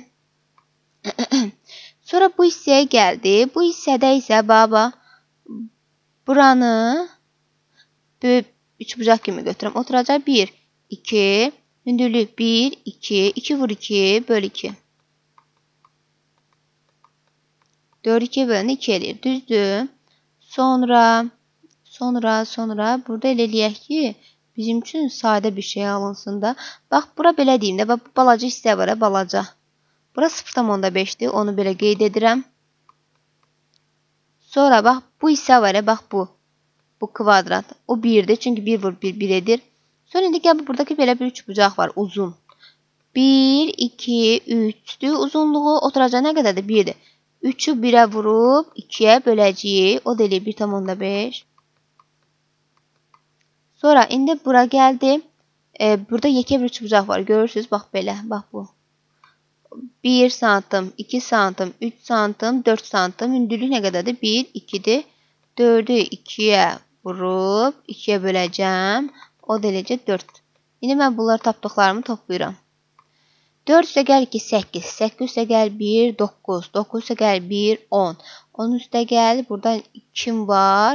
Speaker 1: Sonra bu hissəyə gəldi. Bu hissədə isə baba buranı üç bucaq kimi götürürəm. Oturacaq bir, iki, hündürlük bir, iki, iki vur iki böl iki. dörd ikiyə bölünü iki eləyir. Düzdür. Sonra, sonra, sonra burada elə eləyək ki, bizim üçün sadə bir şey alınsın da. Bax, bura belə deyim də, bax, balaca hissə var, balaca. Bura sıfır tam beşdir, onu belə qeyd edirəm. Sonra, bax, bu hissə var, bax, bu. Bu kvadrat. O birdir, çünki bir vur bir, bir edir. Sonra indi gəl, buradakı belə bir üç bucaq var, uzun. bir, iki, üçdür. Uzunluğu oturacaq nə qədərdir? birdir. üçü birə vurub ikiyə böləcəyik. O da eləyir bir tam beş. Sonra indi bura gəldi. E, burada yekə bir üç bucaq var. Görürsünüz, bax belə. Bax bu. bir santim, iki santim, üç santim, dörd santim. Hündürlük nə qədərdir? bir, ikidir. dördü ikiyə vurub ikiyə böləcəm. O da eləcək dörd. İndi mən bunları tapdıqlarımı toplayıram. dörd üstə gəl iki, səkkiz. səkkiz üstə gəl bir, doqquz. doqquz üstə gəl bir, on. on üstə gəl, burada iki var.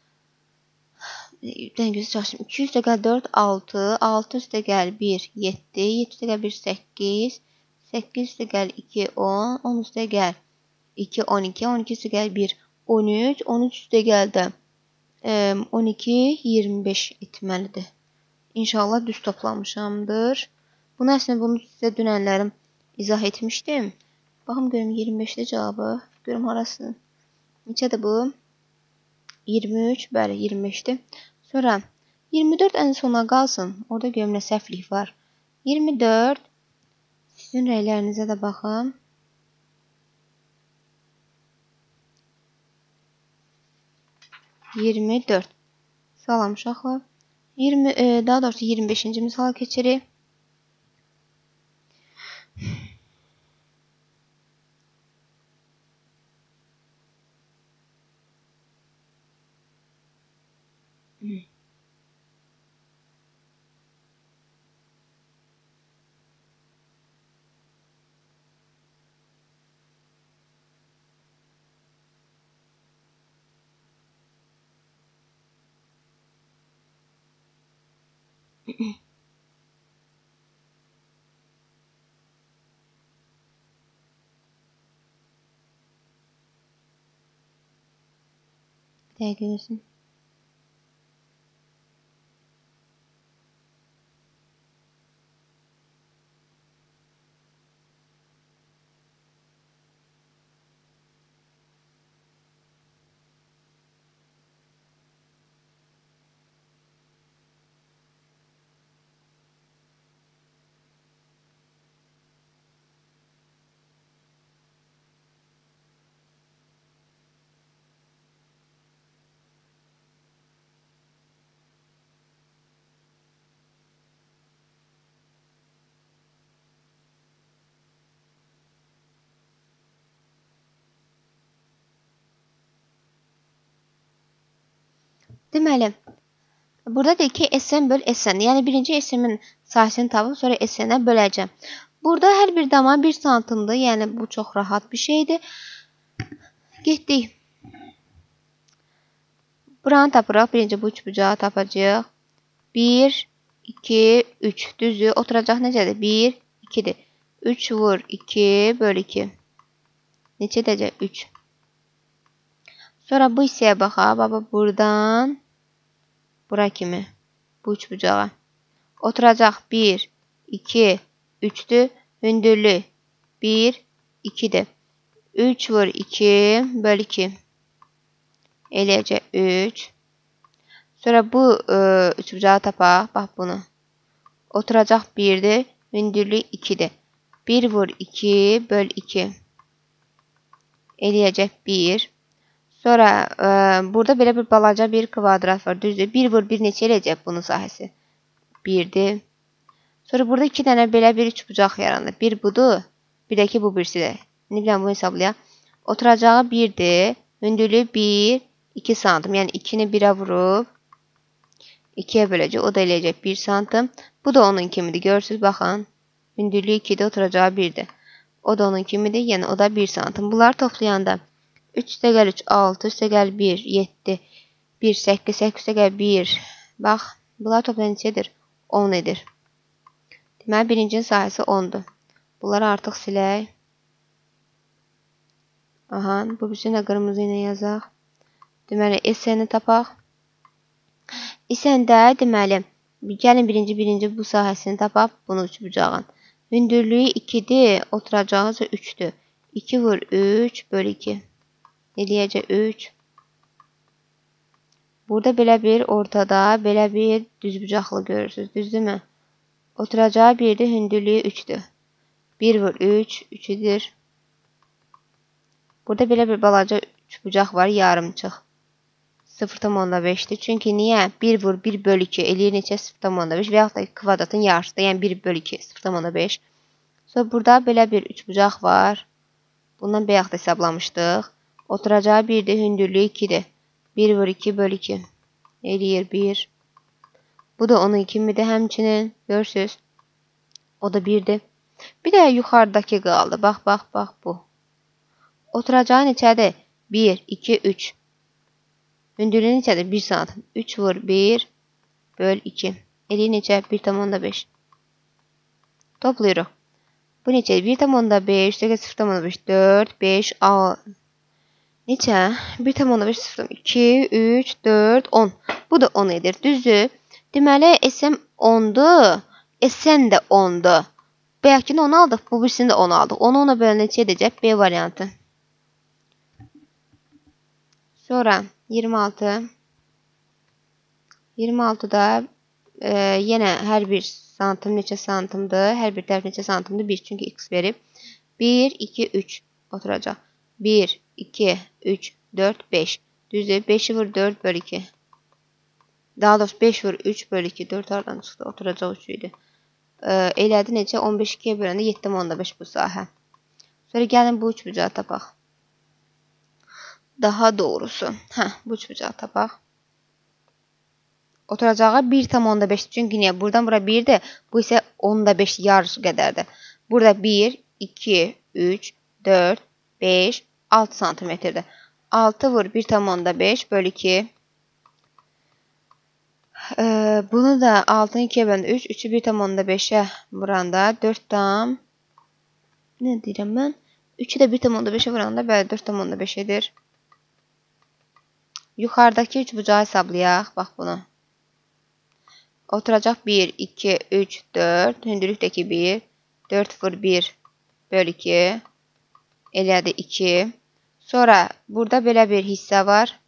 Speaker 1: iki üstə gəl dörd, altı. altı üstə gəl bir, yeddi. yeddi üstə gəl bir, səkkiz. səkkiz üstə gəl iki, on. on üstə gəl iki, on iki. on iki üstə gəl bir, on üç. on üç üstə gəl də on iki, iyirmi beş etməlidir. İnşallah düz toplamışamdır. Bunu əslində bunu sizə dünənlərim izah etmişdim. Baxım görüm iyirmi beşdə cavabı. Görüm harası. Neçədir bu? iyirmi üç, bəli iyirmi beşdir. Sonra iyirmi dörd ən sona qalsın. Orada görüm nə səhvlik var. iyirmi dörd. Sizin rəylərinizə də baxın. iyirmi dörd. Salam uşaqlar. iyirmi, e, daha doğrusu iyirmi beşinci misala keçirik. Bir dəqiqə görürsün. Deməli, burada deyir ki, S N böl S N. Yəni, birinci S N'in sahəsini tapıb, sonra S N'ə böləcəm. Burada hər bir dama bir santimdir. Yəni, bu çox rahat bir şeydir. Getdik. Buranı tapırıq. Birinci bu üçbucağı tapacaq. bir, iki, üç. Düzdür. Oturacaq necədir? bir, ikidir. üç vur iki böl iki. Neçə edəcək? üç. Sonra bu hissəyə baxaq. Baba, buradan bura kimi. Bu üçbucağa. Oturacaq bir, iki, üçdür. Hündürlük bir, ikidir. üç vur iki böl iki. Eləyəcək üç. Sonra bu e, üçbucağı tapaq. Bax bunu. Oturacaq birdir. Hündürlük ikidir. bir vur iki böl iki. Eləyəcək bir. Sonra e, burada belə bir balaca bir kvadrat var. Düzdür. bir vur bir neçə eləyəcək bunun sahəsi? birdir. Sonra burada iki dənə belə bir üçbucaq yaranır. Bir budur. Bir də ki bu birisidir. Ne bileyim bunu hesablayaq. Oturacağı birdir. Hündürlüğü bir, iki santim. Yəni ikini birə vurub ikiyə böləcək. O da eləyəcək bir santim. Bu da onun kimidir. Görürsünüz, baxın. Hündürlüğü ikidir. Oturacağı birdir. O da onun kimidir. Yəni o da bir santim. Bunları toplayanda üç üstə gəl üç, altı üstə gəl bir, yeddi, bir, səkkiz, səkkiz üstə gəl bir. Bax, bunlar toplayanda neçədir? on edir. Deməli, birincinin sahəsi ondur. Bunları artıq silək. Aha, bu birisini də qırmızı ilə yazaq. Deməli, S N'ini tapaq. S N'də deməli, gəlin birinci birinci bu sahəsini tapaq, bunu üçbucağın. Hündürlüyü ikidir, oturacağı isə üçdür. iki vur üç böl iki. Eləyəcək üç. Burada belə bir ortada, belə bir düzbucaqlı görürsünüz, düzdürmü? Oturacağı birdir, hündürlüyü üçdür. bir vur üç, üçüdür. Burada belə bir balaca üçbucaq var, yarımçıq. sıfır tam beşdir. Çünki niyə? bir vur bir böl iki eləyir neçə? sıfır tam beş və yaxud da kvadratın yarısıdır. Yəni bir böl iki, sıfır tam beş. Sonra burada belə bir üçbucaq var. Bundan bayaq da hesablamışdıq. Oturacağı birdir, hündürlüyü ikidir. bir vur iki böl iki. Eləyir bir. Bu da onun kimidir həmçinin. Görürsünüz. O da birdir. Bir də yuxarıdakı qaldı. Bax, bax, bax bu. Oturacağı neçədir? bir, iki, üç. Hündürlüyü neçədir? bir santim. üç vur bir böl iki. Eləyir neçə? bir tam beş. Toplayırıq. Bu neçədir? bir tam beş, sıfır tam beş, dörd, beş, altı. Neçə? bir tam beş, sıfır tam iki, üç, dörd, on. Bu da on edir. Düzdür. Deməli, S M ondur. S N də ondur. Bəlkə onu aldıq. Bu birisini də on aldıq. Onu ona belə neçə edəcək? B variantı. Sonra iyirmi altı. iyirmi altıda e, yenə hər bir santim neçə santimdir? Hər bir tərəf neçə santimdir? bir. Çünki x verib. bir, iki, üç oturacaq. bir, iki, üç, dörd, beş. Düzdür. beşi vur dörd böl iki. Daha doğrusu beş vur üç böl iki. dörd hardan çıxdı? Oturacaq üç idi. E, elədi necə? on beş ikiyə böləndə yeddi tam beş bu sahə. Sonra gəlin bu üçbucağı tapaq. Daha doğrusu, hə, bu üçbucağı tapaq. Oturacağı bir tam beş. Çünki niyə? Buradan bura birdir. Bu isə on beş yarısı qədərdir. Burada bir, iki, üç, dörd, beş, altı santimetrdir. altı vur bir tam beş böl iki. Ee, bunu da altını ikiyə böləndə üç, üçü bir tam beşə vuranda dörd tam nə deyirəm mən? üçü də bir tam beşə vuranda bəli dörd tam beş edir. Yuxarıdakı üçbucağı hesablayaq. Bax bunu. Oturacaq bir, iki, üç, dörd. Hündürlükdəki bir. dörd vur bir böl iki. Elədi iki. Sonra burada belə bir hissə var.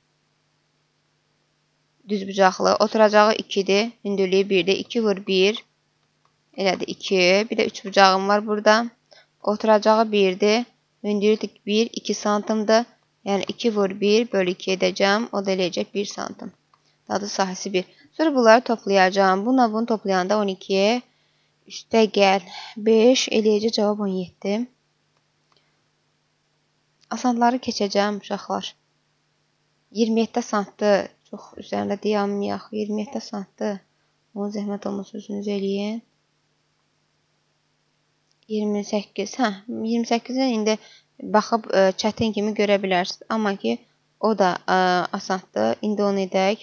Speaker 1: Düzbucaqlı. Oturacağı ikidir. Hündürlüyü birdir. iki vur bir. Elədi iki. Bir də üçbucağım var burada. Oturacağı birdir. Hündürlük bir, iki santimdir. Yəni iki vur bir böl iki edəcəm. O da eləyəcək bir santim. Daha da sahəsi bir. Sonra bunları toplayacağım. Bununla bunu toplayanda on iki. Üstə gəl beş. Eləyəcək cavab on yeddi. Asanları keçəcəm uşaqlar. iyirmi yeddi santdır. Çox üzərində dayanmayaq. iyirmi yeddi santdır. Onu zəhmət olmasa özünüz eləyin. iyirmi səkkiz. Hə, iyirmi səkkizə indi baxıb ə, çətin kimi görə bilərsiniz. Amma ki, o da ə, asandır. İndi onu edək.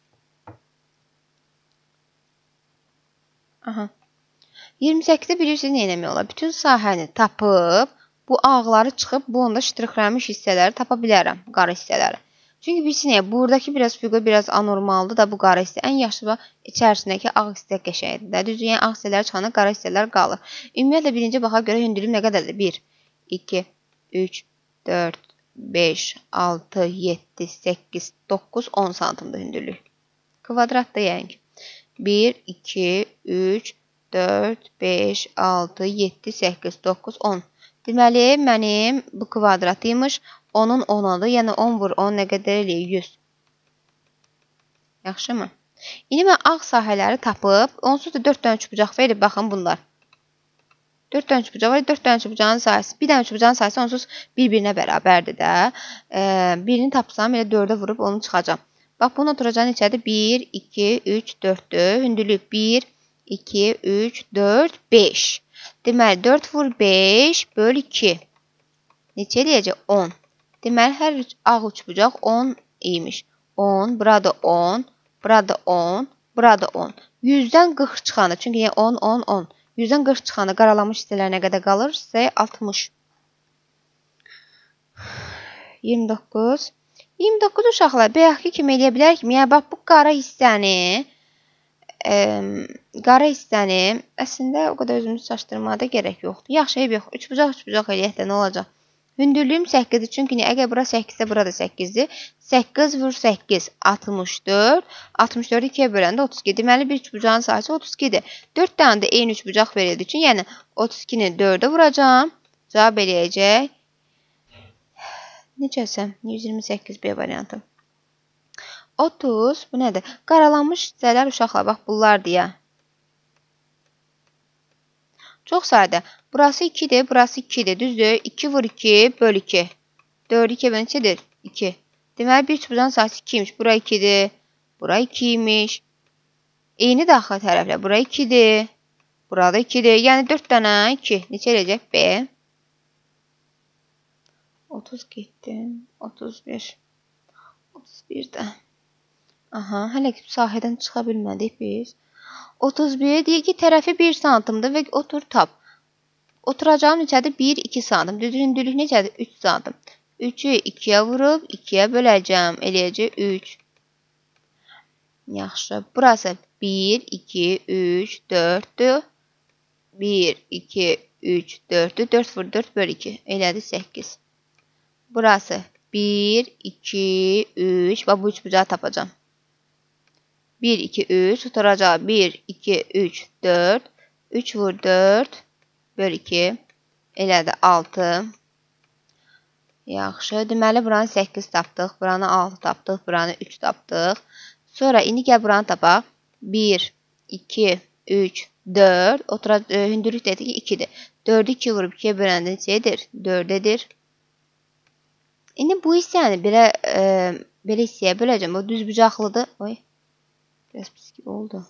Speaker 1: Aha. iyirmi səkkizdə bilirsiniz nə eləmək olar? Bütün sahəni tapıb, bu ağları çıxıb, bu onda ştrixlənmiş hissələri tapa bilərəm, qarı hissələri. Çünki bilirsiniz, buradakı biraz füqə biraz anormaldır da bu qarı hissə. Ən yaxşı bax, içərisindəki ağ hissə qəşəngdir. Düzdür, yəni ağ hissələr çıxanda qarı hissələr qalır. Ümumiyyətlə birinci baxa görə hündürlüyüm nə qədərdir? bir, iki, üç, dörd, beş, altı, yeddi, səkkiz, doqquz, on santimdir hündürlük. Kvadratda yəni ki. bir, iki, üç, dörd, beş, altı, yeddi, səkkiz, doqquz, on. Deməli, mənim bu kvadratıymış. Onun onadır. Yəni on vur on nə qədər eləyir? yüz. Yaxşı mı? İndi mən ağ sahələri tapıb, onsuz da dörd dənə üçbucaq verib, baxın bunlar. dörd dənə üçbucaq var. dörd dənə üçbucağın sayısı, bir dənə üçbucağın sayısı onsuz bir-birinə bərabərdir də. Ee, birini tapsam, elə dördə vurub onu çıxacam. Bax, bunun oturacağını içəridə bir, iki, üç, dörddür. Hündürlük bir, iki, üç, dörd, beş. Deməli, dörd vur beş böl iki. Neçə eləyəcək? on. Deməli, hər ağ üçbucaq on imiş. on, burada on, burada on, burada on. yüzdən qırx çıxanda, çünki on, on, on. yüzdən qırx çıxanda qaralanmış hissələr nə qədər qalır? Sizə altmış. iyirmi doqquz. iyirmi doqquz uşaqlar, bayaqki kimi eləyə bilər ki, yəni bax bu qara hissəni, e, qara hissəni, əslində o qədər özümüzü çaşdırmaya da gərək yoxdur. Yaxşı, eyb yox. Üçbucaq, üçbucaq eləyək də nə olacaq? Hündürlüyüm səkkizdir. Çünki əgər bura səkkizsə, burada səkkizdir. səkkiz vur səkkiz, altmış dörd. altmış dördü ikiyə böləndə otuz iki. Deməli, bir üçbucağın sayısı otuz ikidir. dörd dənə də eyni üçbucaq verildiyi üçün, yəni otuz ikini dördə vuracam. Cavab eləyəcək. Necəsə, yüz iyirmi səkkiz B variantı. otuz, bu nədir? Qaralanmış hissələr uşaqlar, bax bunlar deyə. Çox sadə. Burası ikidir, burası ikidir. Düzdür? iki vur iki böl iki. dörd ikiyə bölən neçədir? iki. Deməli, bir üçbucağın sayısı ikiymiş. Bura ikidir. Bura ikiymiş. Eyni daxil tərəflə. Bura ikidir. Burada ikidir. Yəni dörd dənə iki. Neçə eləyəcək? B. otuz getdi. otuz bir. otuz birdə. Aha, hələ ki sahədən çıxa bilmədik biz. otuz bir deyir ki, tərəfi bir santimdir və otur tap. Oturacağım neçədir? bir, iki santim. Düzdür, hündürlük neçədir? üç santim. üçü ikiyə vurub ikiyə böləcəm. Eləyəcək üç. Yaxşı. Burası bir, iki, üç, dörddür. bir, iki, üç, dörddür. dörd vur dörd böl iki. Elədi səkkiz. Burası bir, iki, üç. Bax, bu üçbucağı tapacağım. bir, iki, üç. Tuturacağı bir, iki, üç, dörd. üç vur dörd böl iki. Elədi altı. Yaxşı. Deməli, buranı səkkiz tapdıq. Buranı altı tapdıq. Buranı üç tapdıq. Sonra indi gəl buranı tapaq. bir, iki, üç, dörd. Otura, e, hündürlük dedik ki ikidir. dördü iki vurub ikiyə böləndə neçədir? dörddədir. İndi bu hissəni belə, e, belə hissəyə böləcəm. O düz bucaqlıdır. Oy. Biraz pis gibi oldu.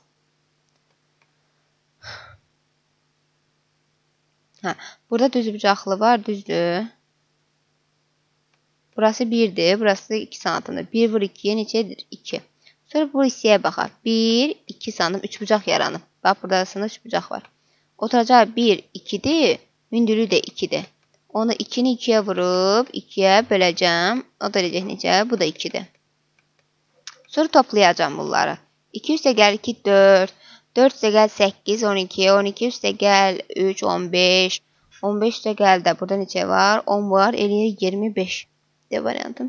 Speaker 1: Hə, burada düz bucaqlı var, düzdür. Burası birdir, burası iki santimdir. bir vur ikiyə neçədir? iki. Sonra bu hissəyə baxaq. bir, iki santim, üç bucaq yaranıb. Bax, burada arasında üç bucaq var. Oturacağı bir, ikidir, hündürlüyü də ikidir. Onu ikini ikiyə vurub ikiyə böləcəm. O da eləyəcək necə? Bu da ikidir. Sonra toplayacağım bunları. iki üstə gəl iki, dörd. dörd üstə gəl səkkiz, on iki. on iki üstə gəl üç, on beş. on beş üstə gəl də burada neçə var? on var. Eləyir iyirmi beş. D variantım.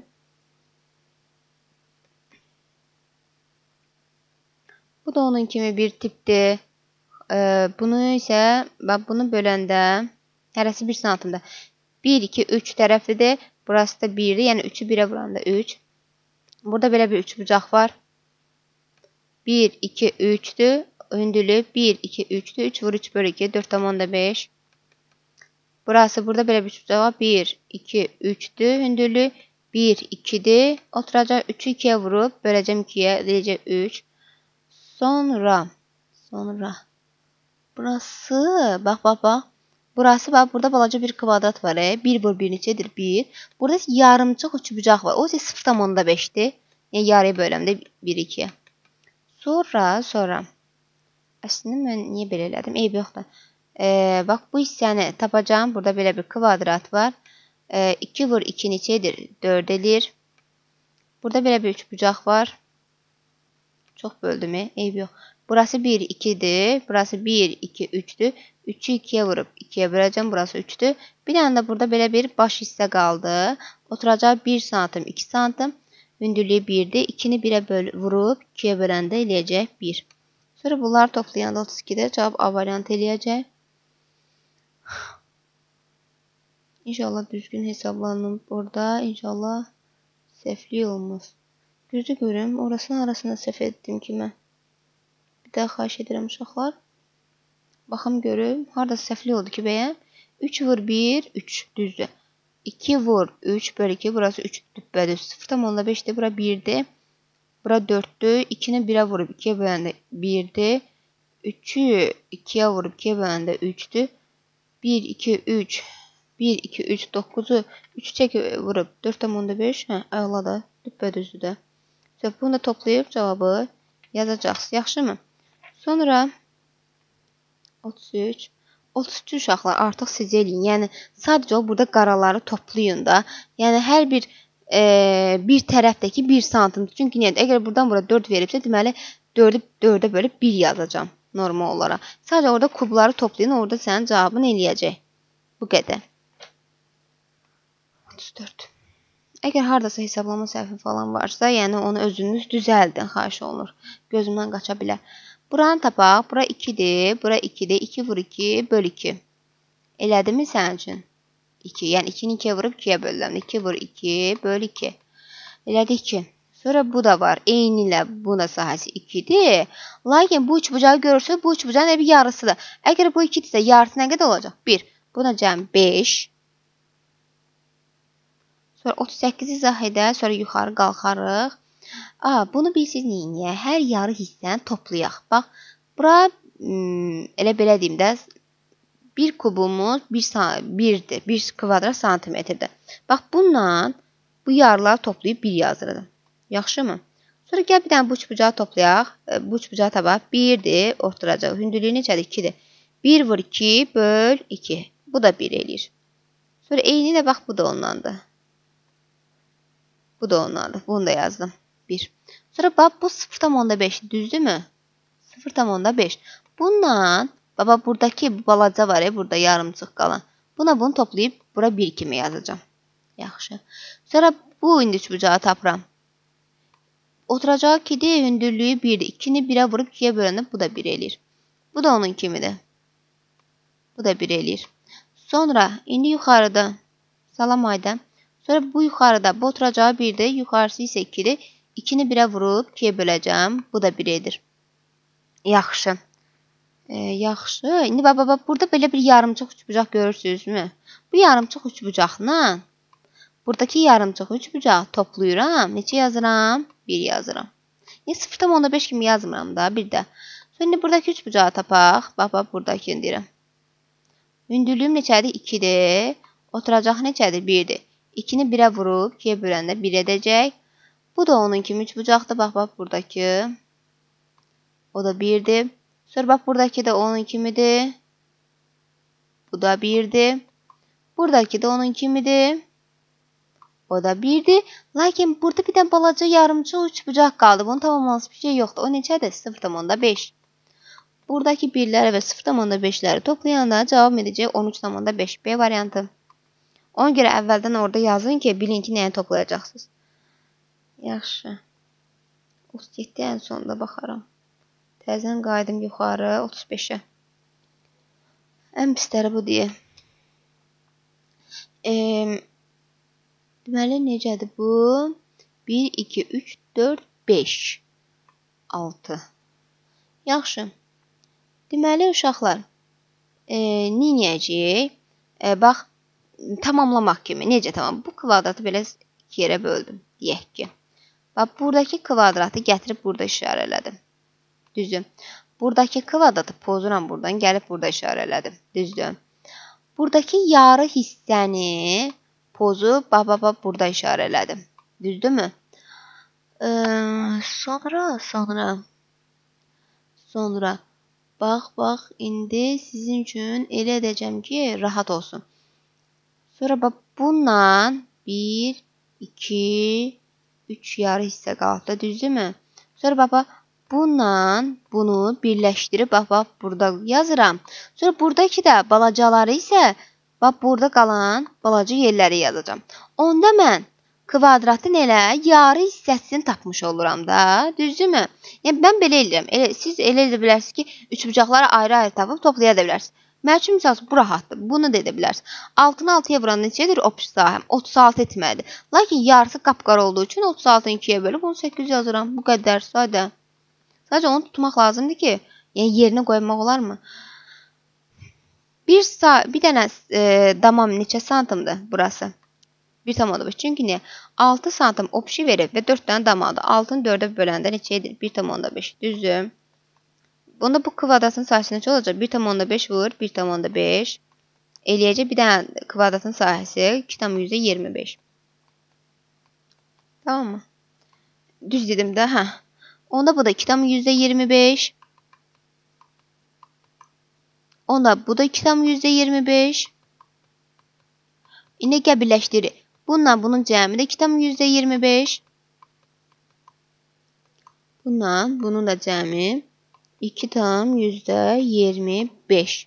Speaker 1: Bu da onun kimi bir tipdir. Ee, bunu isə bax, bunu böləndə hərəsi bir santimdə. bir, iki, üç tərəflidir. Burası da birdir. Yəni üçü birə vuranda üç. Burada belə bir üç bucaq var. bir, iki, üçdür. Hündürlük bir, iki, üçdür. üç vur üç bölü iki. dörd tam onda beş. Burası burada belə bir üç bucaq var. bir, iki, üçdür. Hündürlük bir, ikidir. Oturacaq üçü ikiyə vurub, böləcəm ikiyə, eləyəcək üç. Sonra, sonra, burası, bax, bax, bax. Burası, bax, burada balaca bir kvadrat var. E. bir vur bir neçədir? bir. Burada yarımçıq üçbucaq var. O isə sıfır tam onda beşdir. Yəni, yarıya böləmdə bir, ikiyə. Sonra, sonra. Əslində, mən niyə belə elədim? Eyb yoxdur. E, bax, bu hissəni tapacağım. Burada belə bir kvadrat var. E, iki vur iki neçədir? dörd edir. Burada belə bir üçbucaq var. Çox böldüm. E. Eyb yox. Burası bir, ikidir. Burası bir, iki, üçdür. üçü ikiyə vurub ikiyə böləcəm. Burası üçdür. Bir dənə də burada belə bir baş hissə qaldı. Oturacaq bir santim, iki santim. Hündürlüyü birdir. ikini birə vurub ikiyə böləndə eləyəcək bir. Sonra bunları toplayanda otuz ikidir. Cavab A variantı eləyəcək. İnşallah düzgün hesablanıb burada. İnşallah səhvlik olmaz. Gözü görüm. Orasının arasında səhv etdim ki mən. Bir daha xahiş edirəm uşaqlar. Baxım görüm. Harada səhvlik oldu ki bəyəm? üç vur bir, üç düzdür. iki vur üç bölü iki. Burası üç düppədir. sıfır tam onda beşdir. Bura birdir. Bura dörddür. ikini birə vurub ikiyə böləndə birdir. üçü ikiyə vurub ikiyə böləndə üçdür. bir, iki, üç. bir, iki, üç, dokuzu. üçü çəkib vurub dörd tam onda beş. Hə, əla da. Düppədüzdür də. Bunu da toplayıb cavabı yazacaqsınız. Yaxşı mı? Sonra otuz üç. otuz üç uşaqlar artıq siz eləyin. Yəni sadəcə o burada qaraları toplayın da. Yəni hər bir e, bir tərəfdəki bir santimdir. Çünki niyə? Əgər buradan bura dörd veribsə, deməli dördü dördə bölüb bir yazacağam normal olaraq. Sadəcə orada kubları toplayın, orada sənin cavabın eləyəcək. Bu qədər. otuz dörd. Əgər hardasa hesablama səhvi falan varsa, yəni onu özünüz düzəldin, xahiş olunur. Gözümdən qaça bilər. Buranı tapaq. Bura ikidir. Bura ikidir. iki vur iki böl iki. Elədimi sənin üçün? iki. Yəni ikini ikiyə vurub ikiyə bölürəm. iki vur iki böl iki. Elədi iki. Sonra bu da var. Eyni ilə buna sahəsi ikidir. Lakin bu üçbucağı görürsə, bu üçbucağın bir yarısıdır. Əgər bu ikidirsə, yarısı nə qədər olacaq? bir. Buna cəm beş. Sonra otuz səkkiz izah edər. Sonra yuxarı qalxarıq. Aa, bunu bilirsiniz niyə? Hər yarı hissəni toplayaq. Bax, bura hmm, elə belə deyim də, bir kubumuz birdir. bir kvadrat santimetrdir. Bax, bununla bu yarıları toplayıb bir yazırıq. Yaxşı mı? Sonra gəl bir dənə bu üçbucağı toplayaq. Bu üçbucağı tabaq. birdir, ortadacaq. Hündürlüyü neçədir? ikidir. bir vur iki böl iki. Bu da bir eləyir. Sonra eyni ilə bax, bu da ondandır. Bu da ondandır. Bunu da yazdım. bir. Sonra bax, bu sıfır tam onda beş düzdür mü? sıfır tam onda beş. Bundan, baba buradakı balaca var ya, burada yarımçıq qalan. Buna bunu toplayıb bura bir kimi yazacağım. Yaxşı. Sonra bu indi üçbucağı tapıram. Oturacağı ikidir, hündürlüyü birdir. ikini birə vurub ikiyə böləndə bu da bir eləyir. Bu da onun kimidir. Bu da bir eləyir. Sonra indi yuxarıda salam ayda. Sonra bu yuxarıda bu oturacağı birdir, yuxarısı isə ikidir. ikini birə vurub ikiyə böləcəm. Bu da bir edir. Yaxşı. E, yaxşı. İndi baba, baba burada belə bir yarımçıq üçbucaq görürsünüzmü? Bu yarımçıq üçbucaqla buradakı yarımçıq üçbucağı toplayıram. Neçə yazıram? bir yazıram. Yəni sıfır tam onda beş kimi yazmıram da bir də. Sonra indi buradakı üçbucağı tapaq. Bax, bax buradakı deyirəm. Hündürlüyüm neçədir? ikidir. Oturacaq neçədir? birdir. ikini birə vurub ikiyə böləndə bir edəcək. Bu da onun kimi üçbucaqdır. Bax, bax buradakı. O da birdir. Sonra bax buradakı da onun kimidir. Bu da birdir. Buradakı da onun kimidir. O da birdir. Lakin burada bir də balaca yarımçıq üçbucaq qaldı. Bunun tamamlaması bir şey yoxdur. O neçədir? sıfır tam onda beş. Buradakı birləri və sıfır tam onda beşləri toplayanda cavab edəcək on üç tam onda beş. B variantı. Ona görə əvvəldən orada yazın ki, bilin ki, nəyə toplayacaqsınız. Yaxşı. otuz yeddi ən sonunda baxaram. Təzən qaydım yuxarı otuz beşə. Ən pisləri bu deyə. Eee... Deməli, necədir bu? bir, iki, üç, dörd, beş, altı. Yaxşı. Deməli, uşaqlar, e, neyəcəyik? E, bax, tamamlamaq kimi. Necə tamam? Bu kvadratı belə iki yerə böldüm. Deyək ki. Bax, buradakı kvadratı gətirib burada işarə elədim. Düzdür. Buradakı kvadratı pozuram buradan, gəlib burada işarə elədim. Düzdür. Buradakı yarı hissəni pozub, bax, bax, bax, burada işarə elədim. Düzdürmü? Ee, sonra, sonra, sonra, bax, bax, indi sizin üçün elə edəcəm ki, rahat olsun. Sonra, bax, bununla bir, iki, üç yarı hissə qaldı, düzdürmü? Sonra, bax, bax, bununla bunu birləşdirib, bax, bax, burada yazıram. Sonra, buradakı da balacaları isə, bax, burada qalan balaca yerləri yazacağım. Onda mən kvadratın elə yarı hissəsini tapmış oluram da, düzdürmü? Yəni, mən belə eləyirəm. Elə, siz elə edə bilərsiniz ki, üçbucaqları ayrı-ayrı tapıb toplaya da bilərsiniz. Mənim üçün, misal üçün, bu rahatdır. Bunu da edə bilərsiniz. altını altıya vuran neçədir? otuz sahəm. otuz altı etməlidir. Lakin yarısı qapqara olduğu üçün otuz altını ikiyə bölüb on səkkiz yazıram. Bu qədər sadə. Sadəcə onu tutmaq lazımdır ki, yəni yerinə qoymaq olarmı? Bir, bir dənə e, damam neçə santimdir burası? bir tam beş. Çünki ne? altı santim opşi verib və dörd dənə damadır. altını dördə böləndə neçə edir? bir tam beş. Düzdür. Bunda bu kvadratın sahəsi neçə olacaq? bir tam beş vur. bir tam beş. Eləyəcək bir dənə kvadratın sahəsi iki tam iyirmi beş. Tamam mı? Düz dedim də. Hə. Onda bu da iki tam iyirmi beş. Onda bu da iki tam iyirmi beş. İndi gəl birləşdirir. Bununla bunun cəmi də iki tam iyirmi beş. Bununla bunun da cəmi iki tam iyirmi beş.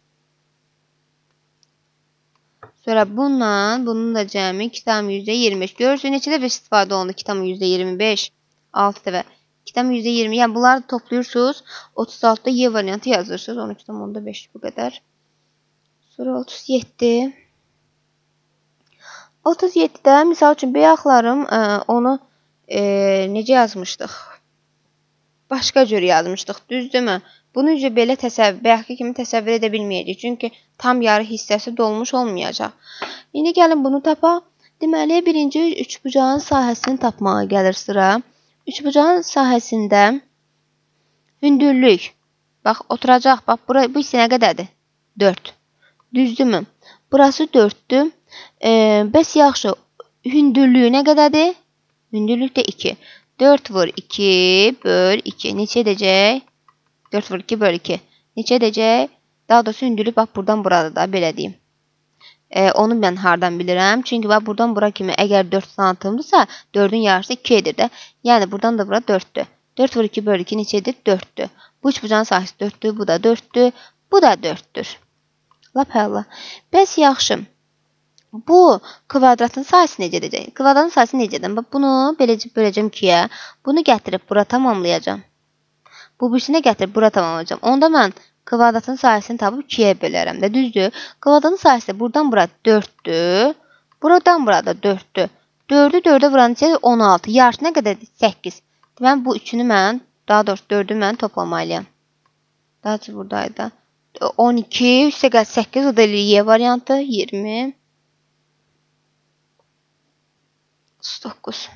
Speaker 1: Sonra bununla bunun da cəmi iki tam iyirmi beş. Görürsünüz neçə dəfə istifadə olundu iki tam iyirmi beş? altı dəfə. iki tam iyirmi. Yəni bunları toplayırsınız. otuz altıda Y variantı yazırsınız. on iki tam beş bu qədər. Sonra otuz yeddi. otuz yeddidə misal üçün beyaqlarım ə, onu e, necə yazmışdıq? Başqa cür yazmışdıq, düzdürmü? Bunu üzə belə təsəvvür, bəyaqki kimi təsəvvür edə bilməyəcək. Çünki tam yarı hissəsi dolmuş olmayacaq. İndi gəlin bunu tapaq. Deməli, birinci üçbucağın sahəsini tapmağa gəlir sıra. Üçbucağın sahəsində hündürlük. Bax, oturacaq. Bax, bura, bu hissə nə qədərdir? dörd. Düzdürmü? Burası dörddür. E, bəs yaxşı, hündürlüyü nə qədərdir? Hündürlük də iki. dörd vur iki böl iki. Neçə edəcək? dörd vur iki böl iki. Neçə edəcək? Daha doğrusu hündürlük bax buradan burada da belə deyim. E, onu mən hardan bilirəm? Çünki bax buradan bura kimi əgər dörd santimdirsə, dördün yarısı iki edir də. Yəni buradan da bura dörddür. dörd vur iki böl iki neçə edir? dörddür. Bu üçbucağın sahəsi dörddür, bu da dörddür, bu da dörddür. Lap həlla. Bəs yaxşı. Bu kvadratın sahəsi necə edəcək? Kvadratın sahəsi necədir? Bax bunu beləcə böləcəm ikiyə. Bunu gətirib bura tamamlayacağam. Bu birisini gətirib bura tamamlayacağım. Onda mən kvadratın sahəsini tapıb ikiyə bölərəm də, düzdür? Kvadratın sahəsi buradan bura dörddür. Buradan bura da dörddür. dördü dördə vuran neçədir? on altı. Yarısı nə qədərdir? səkkiz. Deməli bu üçünü mən, daha doğrusu dördü mən toplamalıyam. Daha doğrusu buradaydı. on iki, üstə gəl səkkiz, o da Y variantı, iyirmi. otuz doqquz.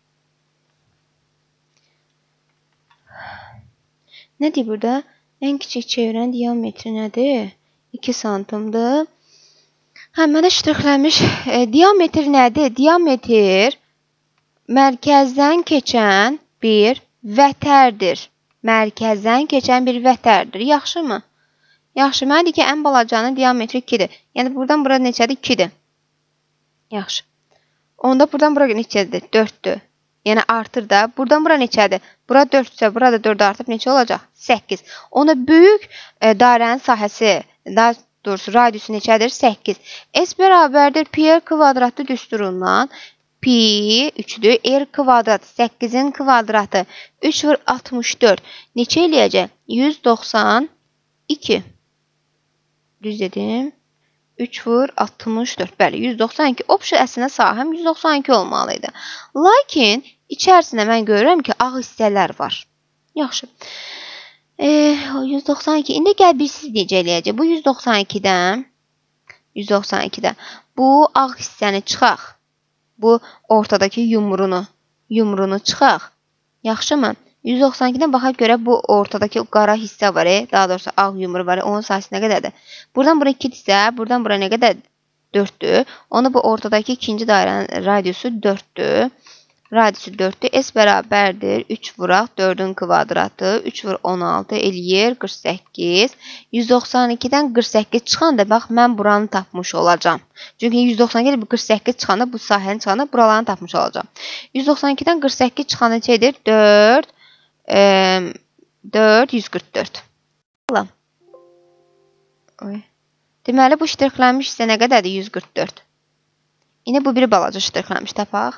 Speaker 1: Nə deyir burada? Ən kiçik çevrənin diametri nədir? iki santimdir. Hə, mənə ştrixlənmiş. E, diametr nədir? Diametr mərkəzdən keçən bir vətərdir. Mərkəzdən keçən bir vətərdir. Yaxşı mı? Yaxşı. Mənə deyir ki, ən balacanın diametri ikidir. Yəni, buradan bura neçədir? ikidir. Yaxşı. Onda buradan bura neçədir? dörddür. Yəni, artır da. Buradan bura neçədir? Bura dördsə, burada dörd artıb neçə olacaq? səkkiz. Ona böyük e, dairənin sahəsi, daha doğrusu radiusu neçədir? səkkiz. S bərabərdir pi kvadratı düsturundan. Pi üçdür. R kvadratı, səkkizin kvadratı. üç vur altmış dörd. Neçə eləyəcək? yüz doxsan iki. Düz dedim. üç vur altmış dörd. Bəli, yüz doxsan iki. Opşu əslində sahəm yüz doxsan iki olmalıydı. Lakin içərisində mən görürəm ki, ağ hissələr var. Yaxşı. E, yüz doxsan iki. İndi gəl bir siz necə eləyəcək? Bu yüz doxsan ikidən yüz doxsan ikidən bu ağ hissəni çıxaq. bu ortadakı yumrunu, yumrunu çıxaq. Yaxşımı? yüz doxsan ikidən baxaq görə bu ortadakı qara hissə var, e? Daha doğrusu ağ yumru var, e? Onun sayısı nə qədərdir? Buradan bura ikidirsə, buradan bura nə qədərdir? dörddür. Onu bu ortadakı ikinci dairənin radiusu dörddür. Radiusu dörddür. S bərabərdir. üç vuraq dördün kvadratı. üç vur on altı eləyir qırx səkkiz. yüz doxsan ikidən qırx səkkiz çıxanda bax mən buranı tapmış olacağam. Çünki yüz doxsan iki qırx səkkiz çıxanda bu sahəni çıxanda buralarını tapmış olacağam. yüz doxsan ikidən qırx səkkiz çıxanda neçədir? dörd dörd yüz qırx dörd. Oy. Deməli, bu ştrixlənmiş hissə nə qədərdir? yüz qırx dörd. İndi bu biri balaca ştrixlənmiş tapaq.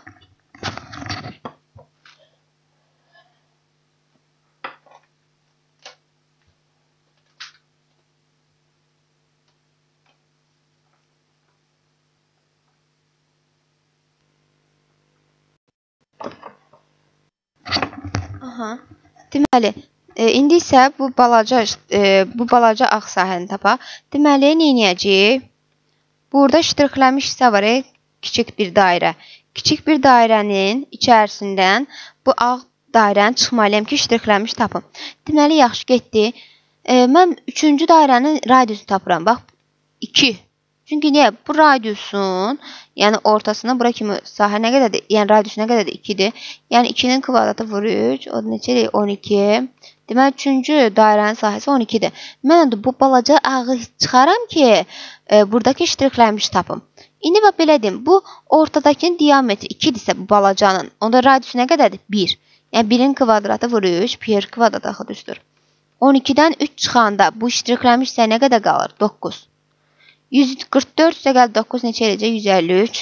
Speaker 1: Aha. Deməli, e, indi isə bu balaca e, bu balaca ağ sahəni tapaq. Deməli, nə edəcəyik? Burada ştrixlənmiş hissə var, e, kiçik bir dairə. Kiçik bir dairənin içərisindən bu ağ dairəni çıxmalıyam ki, ştrixlənmiş tapım. Deməli, yaxşı getdi. E, mən üçüncü dairənin radiusunu tapıram. Bax, iki. Çünki niyə? Bu radiusun, yəni ortasına bura kimi sahə nə qədərdir? Yəni radiusu nə qədərdir? ikidir. Yəni ikinin kvadratı vur üç. O da neçədir? on iki. Deməli, üçüncü dairənin sahəsi on ikidir. Mən də bu balaca ağı çıxaram ki, e, buradakı ştrixlənmiş tapım. İndi bax, belə deyim. Bu ortadakının diametri ikidirsə bu balacanın. Onda radiusu nə qədərdir? bir. Yəni birin kvadratı vur üç. Pi kvadrat axı düzdür. on ikidən üç çıxanda bu ştrixlənmiş hissə nə qədər qalır? doqquz. yüz qırx dörd isə gəl doqquz neçə eləcək? yüz əlli üç.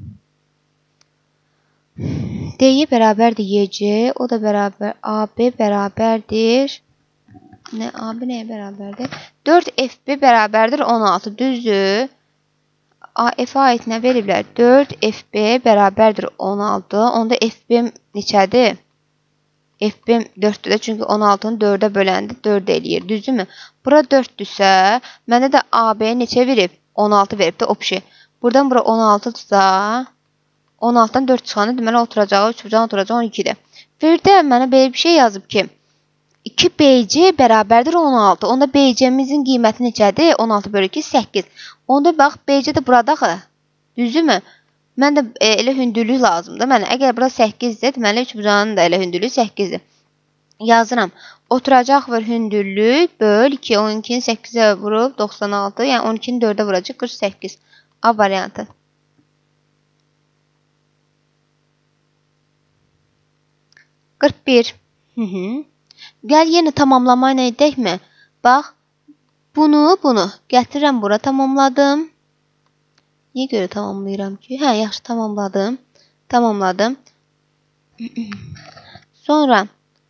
Speaker 1: D bərabərdir Y C. O da bərabər. A B bərabərdir. Nə? A B nəyə bərabərdir? dörd F B bərabərdir on altı. Düzdür. A F aid nə veriblər? dörd F B bərabərdir on altı. Onda F B neçədir? F B dörddür də. Çünki on altını dördə böləndə dörd eləyir. Düzdürmü? Bura dörddürsə, məndə də A B neçə verib? on altı verib də opşi. Buradan bura on altıdırsa, on altıdan dörd çıxanda deməli oturacağı, üç bucağın oturacağı on ikidir. Bir də mənə belə bir şey yazıb ki, iki B C bərabərdir on altı. Onda B C'mizin qiyməti neçədir? on altı bölü iki, səkkiz. Onda bax, B C də buradadır. Düzdürmü? Mən də e, elə hündürlük lazımdır. Mənə əgər bura səkkizdir, deməli üç bucağının da elə hündürlüyü səkkizdir. Yazıram. Oturacaq var hündürlük böl iki. on ikini səkkizə vurub doxsan altı. Yəni on ikini dördə vuracaq qırx səkkiz. A variantı. qırx bir. Hı -hı. Gəl yenə tamamlama ilə edəkmi? Bax. Bunu, bunu gətirirəm bura. Tamamladım. Niyə görə tamamlayıram ki? Hə, yaxşı tamamladım. Tamamladım. Sonra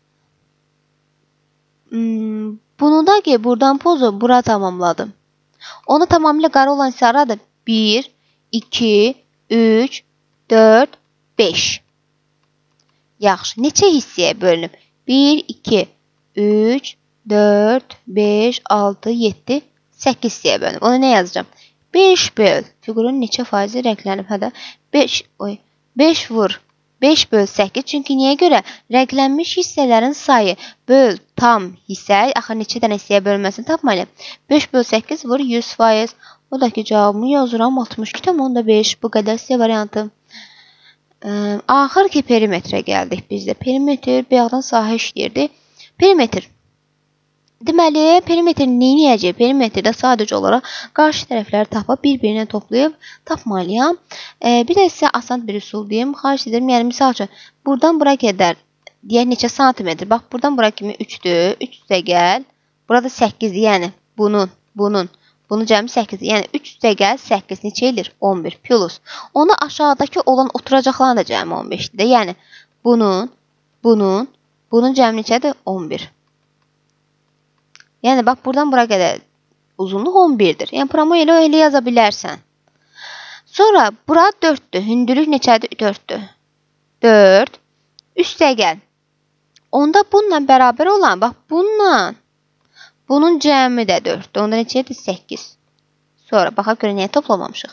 Speaker 1: Hmm, bunu da ki buradan pozu bura tamamladım. Onu tamamıyla qara olan sarıdır. bir, iki, üç, dörd, beş. Yaxşı. Neçə hissəyə bölünüb? bir, iki, üç, dörd, beş, altı, yeddi, səkkiz hissəyə bölünüb. Onu nə yazacağım? beş böl. Fiqurun neçə faizi rənglənib? Hədə beş, oy, beş vur. beş böl səkkiz. Çünki niyə görə? Rənglənmiş hissələrin sayı böl tam hissə, axı neçə dənə hissəyə bölməsini tapmalıyam. beş böl səkkiz vur yüz faiz. O da ki, cavabımı yazıram altmış iki tam beş. Bu qədər sizə variantı. Ə, axır ki, perimetrə gəldik bizdə. Perimetr bayaqdan sahə işləyirdi. Perimetr. Deməli, perimetr nə edəcək? Perimetrdə sadəcə olaraq qarşı tərəfləri tapıb bir-birinə toplayıb tapmalıyam. E, bir də sizə asan bir üsul deyim. Xahiş edirəm. Yəni, misal üçün, buradan bura qədər deyək neçə santimetr? Bax, buradan bura kimi üçdür. üç üstə gəl. Burada səkkizdir. Yəni, bunun, bunun, bunun cəmi səkkizdir. Yəni, üç üstə gəl, səkkiz neçə eləyir? on bir plus. Ona aşağıdakı olan oturacaqların da cəmi on beşdir. Yəni, bunun, bunun, bunun cəmi neçədir? on bir. Yəni, bax, buradan bura qədər uzunluq on birdir. Yəni, promo ilə elə yaza bilərsən. Sonra, bura dörddür. Hündürlük neçədir? dörddür. dörd. Üstə gəl. Onda bununla bərabər olan, bax, bununla, bunun cəmi də dörddür. Onda neçədir? səkkiz. Sonra, baxaq görə niyə toplamamışıq?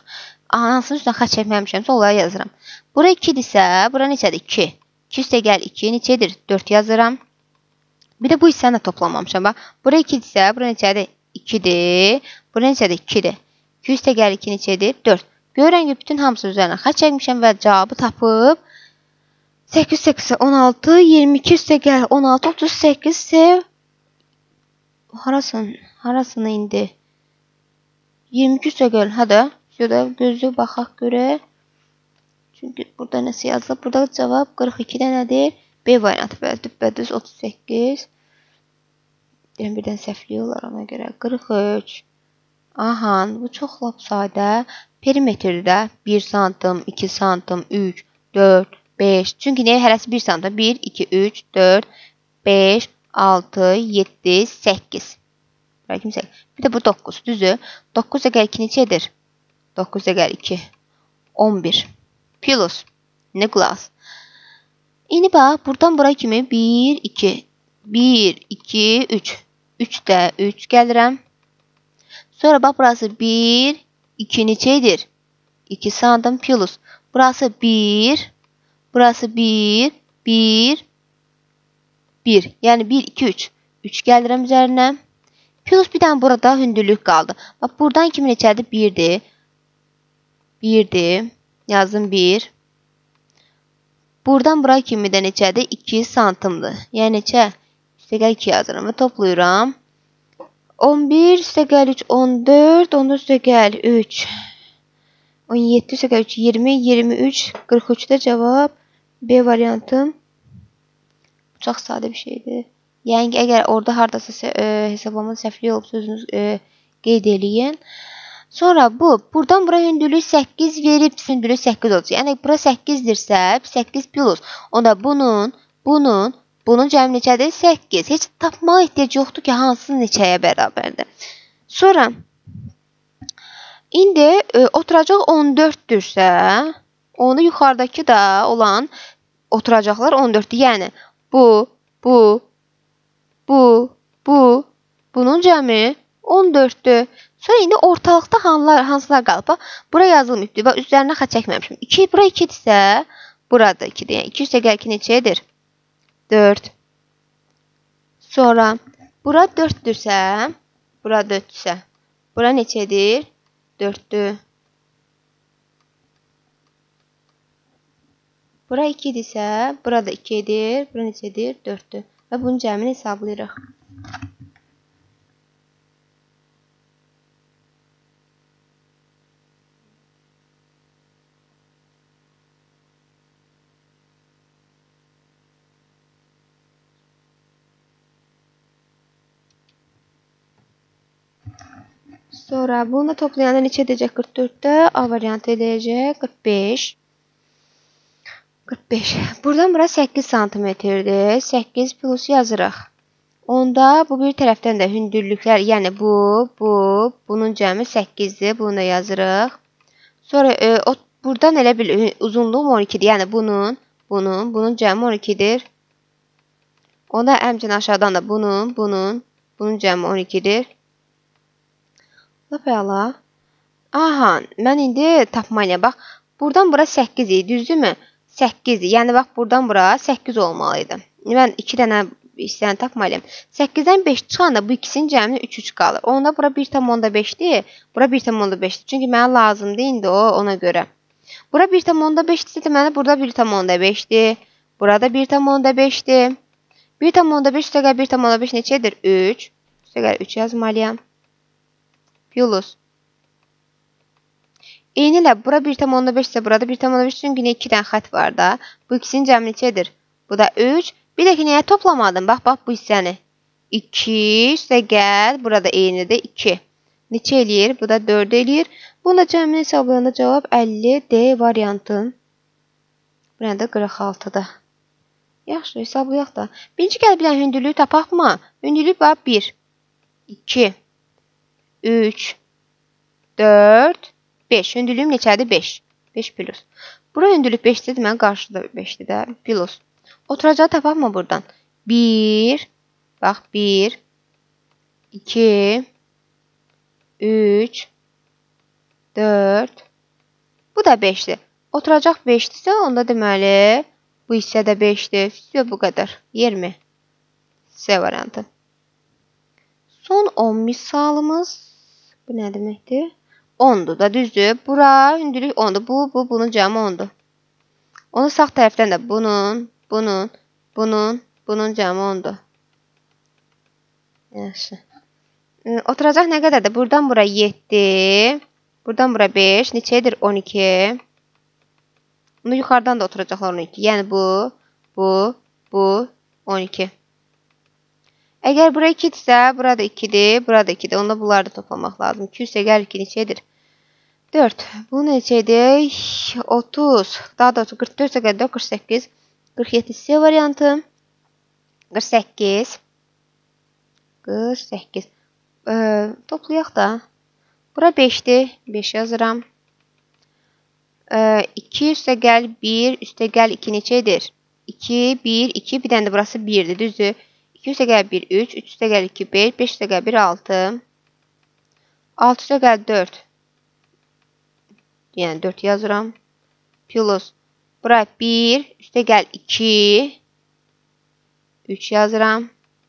Speaker 1: hansının üstündən xətt çəkməmişəmsə, onları yazıram. Bura ikidirsə, bura neçədir? iki. iki üstə gəl iki, neçədir? dörd yazıram. Bir də bu hissəni də toplamamışam. Bax, bura ikidirsə, bura neçədir? ikidir. Bura neçədir? ikidir. iki üstə gəl iki neçədir? dörd. Görürəm ki, bütün hamısı üzərinə xətt çəkmişəm və cavabı tapıb səkkiz səkkiz on altı, iyirmi iki üstə gəl on altı, otuz səkkiz sev. Harasın? Harasını indi? iyirmi iki üstə gəl. Hədə. Şurada gözlü baxaq görək. Çünki burada nəsə yazılıb. Burada cavab qırx iki dənədir. B variantı və düppədüz otuz səkkiz. Deyəm, birdən səhvliyorlar ona görə. qırx üç. Aha, bu çox lap sadə. Perimetrdə bir santim, iki santim, üç, dörd, beş. Çünki nəyə hərəsi bir santim? bir, iki, üç, dörd, beş, altı, yeddi, səkkiz. Bir də bu doqquz. Düzü. doqquz da gəl iki neçədir? doqquz da gəl iki. on bir. Plus. Nicholas. İndi bax, buradan bura kimi bir, iki. bir, iki, üç. üç də üç gəlirəm. Sonra bax, burası bir, iki neçədir? iki santim plus. Burası bir. Burası bir, bir, bir. Yəni bir, iki, üç. üç gəlirəm üzərinə. Plus bir dənə burada hündürlük qaldı. Bax, buradan kimi neçədir? birdir. birdir. Yazdım bir. Buradan bura kimi də neçədir? iki santimdir. Yəni neçə? Üstə gəl iki yazıram və toplayıram. on bir üstə gəl üç, on dörd, on dörd üstə gəl üç. on yeddi üstə gəl üç, iyirmi, iyirmi üç, qırx üçdə cavab B variantı. Çox sadə bir şeydir. Yəni əgər orada hardasa e, hesablamada səhvlik olub sözünüz e, qeyd eləyin. Sonra bu, buradan bura hündürlük səkkiz verib, hündürlük səkkiz olacaq. Yəni bura səkkizdirsə, səkkiz plus. Onda bunun, bunun, bunun cəmi neçədir? səkkiz. Heç tapmağa ehtiyac yoxdur ki, hansı neçəyə bərabərdir. Sonra, indi e, oturacaq on dörddürsə, onu yuxarıdakı da olan oturacaqlar on dörddür. Yəni, bu, bu, bu, bu, bunun cəmi on dörddür. Sonra indi ortalıqda hanlar, hansılar qalıb? Bura yazılmayıbdır. Bax, üzərinə xətt çəkməmişim. iki, bura ikidirsə, burada ikidir. Yəni, iki üstə gəl iki neçədir? dörd. Sonra, bura dörddürsə, bura dörddürsə, bura neçədir? dörddür. Bura ikidirsə, burada ikidir. Bura neçədir? dörddür. Və bunun cəmini hesablayırıq. Sonra bunu toplayanda neçə edəcək? qırx dörddə A variantı edəcək qırx beş. qırx beş. Buradan bura səkkiz santimetrdir. səkkiz plus yazırıq. Onda bu bir tərəfdən də hündürlüklər, yəni bu, bu, bunun cəmi səkkizdir. Bunu da yazırıq. Sonra e, o, buradan elə bir uzunluğum on ikidir. Yəni bunun, bunun, bunun cəmi on ikidir. Onda həmçinin aşağıdan da bunun, bunun, bunun cəmi on ikidir. Lap əla. Aha, mən indi tapmalıyam. Bax, buradan bura səkkiz idi, düzdürmü? səkkizdir. Yəni, bax, buradan bura səkkiz olmalıydı. Mən iki dənə hissəni tapmalıyam. səkkizdən beş çıxanda bu ikisinin cəmini üç üç qalır. Onda bura bir tam onda beşdir. Bura bir tam onda beşdir. Çünki mənə lazımdır indi o, ona görə. Bura bir tam onda beşdir. Deməli, burada bir tam onda beşdir. Burada bir tam onda beşdir. bir tam onda beş üstə gəl bir tam onda beş neçədir? üç. Üstə gəl üç yazmalıyam. Plus. Eyni ilə bura bir tam onda beş isə burada bir tam onda beş çünki iki dənə xətt var da. Bu ikisinin cəmi neçədir? Bu da üç. Bir də ki, nəyə toplamadım? Bax, bax bu hissəni. iki üstə gəl. Burada eynidir iki. Neçə eləyir? Bu da dörd eləyir. Bunun da cəmini hesablayanda cavab əlli D variantı. Burada da qırx altıdır. Yaxşı, hesablayaq da. Birinci gəl bir dənə hündürlüyü tapaq mı? Hündürlük var bir, iki, üç, dörd, beş. Hündürlüyüm neçədir? beş. beş plus. Bura hündürlük beşdir. Mən qarşıda beşdir də. Plus. Oturacağı tapaq mı buradan? bir. Bax, bir. iki. üç. dörd. da beşdir. Oturacaq beşdirsə, onda deməli bu hissə də beşdir. Все, bu qədər. iyirmi. C variantı. Son on misalımız bu nə deməkdir? ondur da, düzdür. Bura hündürlük ondur. Bu, bu, bunun cəmi ondur. Onun sağ tərəfdən də bunun, bunun, bunun, bunun cəmi ondur. Yaxşı. Oturacaq nə qədərdir? Buradan bura yeddi. Buradan bura beş. Neçədir? on iki. Bunu yuxarıdan da oturacaqlar on iki. Yəni bu, bu, bu, on iki. Əgər bura ikidirsə, burada ikidir, burada ikidir. Onda bunları da toplamaq lazım. iki üstə gəl iki neçədir? dörd. Bu neçədir? otuz. Daha da qırx dörd üstə gəl dörd, qırx səkkiz. qırx yeddi C variantı. qırx səkkiz. qırx səkkiz. Ee, toplayaq da. Bura beşdir. beş yazıram. Ee, iki üstə gəl bir, üstə gəl iki neçədir? iki, bir, iki. Bir dənə də burası birdir, düzdür. iki üstə gəl bir, üç. üç üstə gəl iki, beş. beş üstə gəl bir, altı. altı üstə gəl dörd. Yəni dörd yazıram. Plus. Bura bir. Üstə gəl iki. üç yazıram.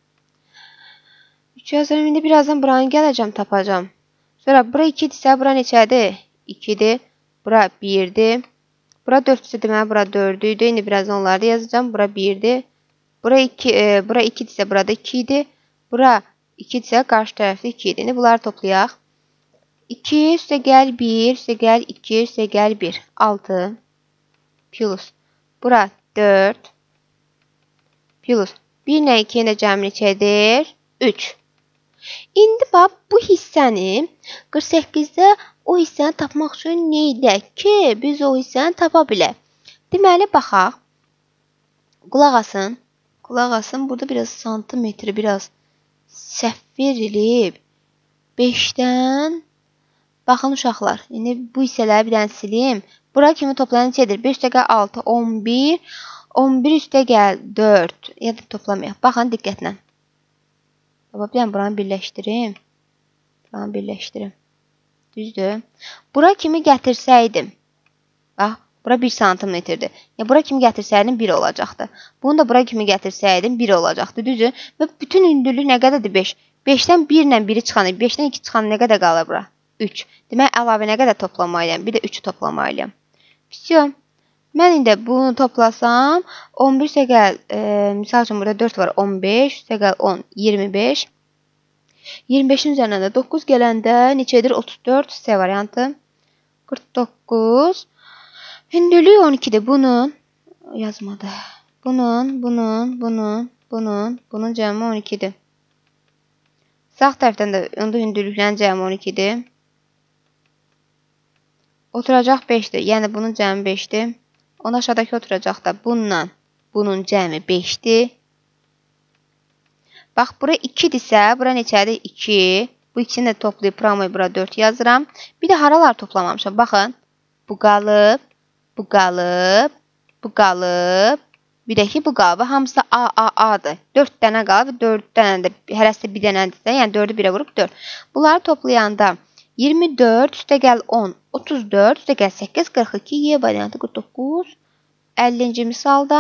Speaker 1: üç yazıram. İndi birazdan buranı gələcəm, tapacam. Sonra bura ikidirsə, bura neçədir? ikidir. Bura birdir. Bura dörddirsə, deməli, bura dördüydü. İndi birazdan onları da yazacağım. Bura birdir. Bura iki, e, bura ikidirsə, burada iki idi. Bura ikidirsə, qarşı tərəfdə iki idi. İndi bunları toplayaq. iki üstə gəl bir, üstə gəl iki, üstə gəl bir. altı. Plus. Bura dörd. Plus. bir ilə ikinin də cəmi neçədir? üç. İndi bax, bu hissəni qırx səkkizdə o hissəni tapmaq üçün nə edək ki, biz o hissəni tapa bilək? Deməli, baxaq. Qulaq asın. Qulaq asın. Burada biraz santimetri biraz səhv verilib. beşdən baxın uşaqlar. İndi bu hissələri bir dənə silim. Bura kimi toplayan neçədir? beş üstə gəl altı, on bir. on bir üstə gəl dörd. Ya da toplamayaq. Baxın diqqətlə. Baba, bir dənə buranı birləşdirim. Buranı birləşdirim. Düzdür. Bura kimi gətirsəydim. Bax, bura bir santimetrdir. Ya bura kimi gətirsəydim bir olacaqdı. Bunu da bura kimi gətirsəydim bir olacaqdı. Düzdür. Və bütün hündürlük nə qədərdir? beş. beşdən bir ilə biri çıxanı, beşdən iki çıxanı nə qədər qalır bura? üç. Demək, əlavə nə qədər toplamalıyam? Bir də üçü toplamalıyam. Pisiyo. Mən indi bunu toplasam, on bir üstə gəl, e, misal üçün burada dörd var, on beş, üstə gəl on, iyirmi beş. iyirmi beşin üzərinə də doqquz gələndə neçədir? otuz dörd C variantı. qırx doqquz. Hündürlük on ikidir. Bunun, yazmadı. Bunun, bunun, bunun, bunun, bunun cəmi on ikidir. Sağ tərəfdən də onda hündürlüklərin cəmi on ikidir. Oturacaq beşdir. Yəni bunun cəmi beşdir. Onun aşağıdakı oturacaq da bununla bunun cəmi beşdir. Bax, bura ikidirsə, bura neçədir? iki. Bu ikisini də toplayıb buramayı bura dörd yazıram. Bir də haralar toplamamışam. Baxın. Bu qalıb, bu qalıb, bu qalıb. Bir də ki, bu qalıb. Hamısı da A, A, A'dır. dörd dənə qalıb. dörd dənə də, hərəsi də bir dənədirsə, yəni dördü birə vurub dörd. Bunları toplayanda iyirmi dörd, üstə gəl on, otuz dörd, üstə gəl səkkiz, qırx iki, Y variantı qırx doqquz. əllinci misalda.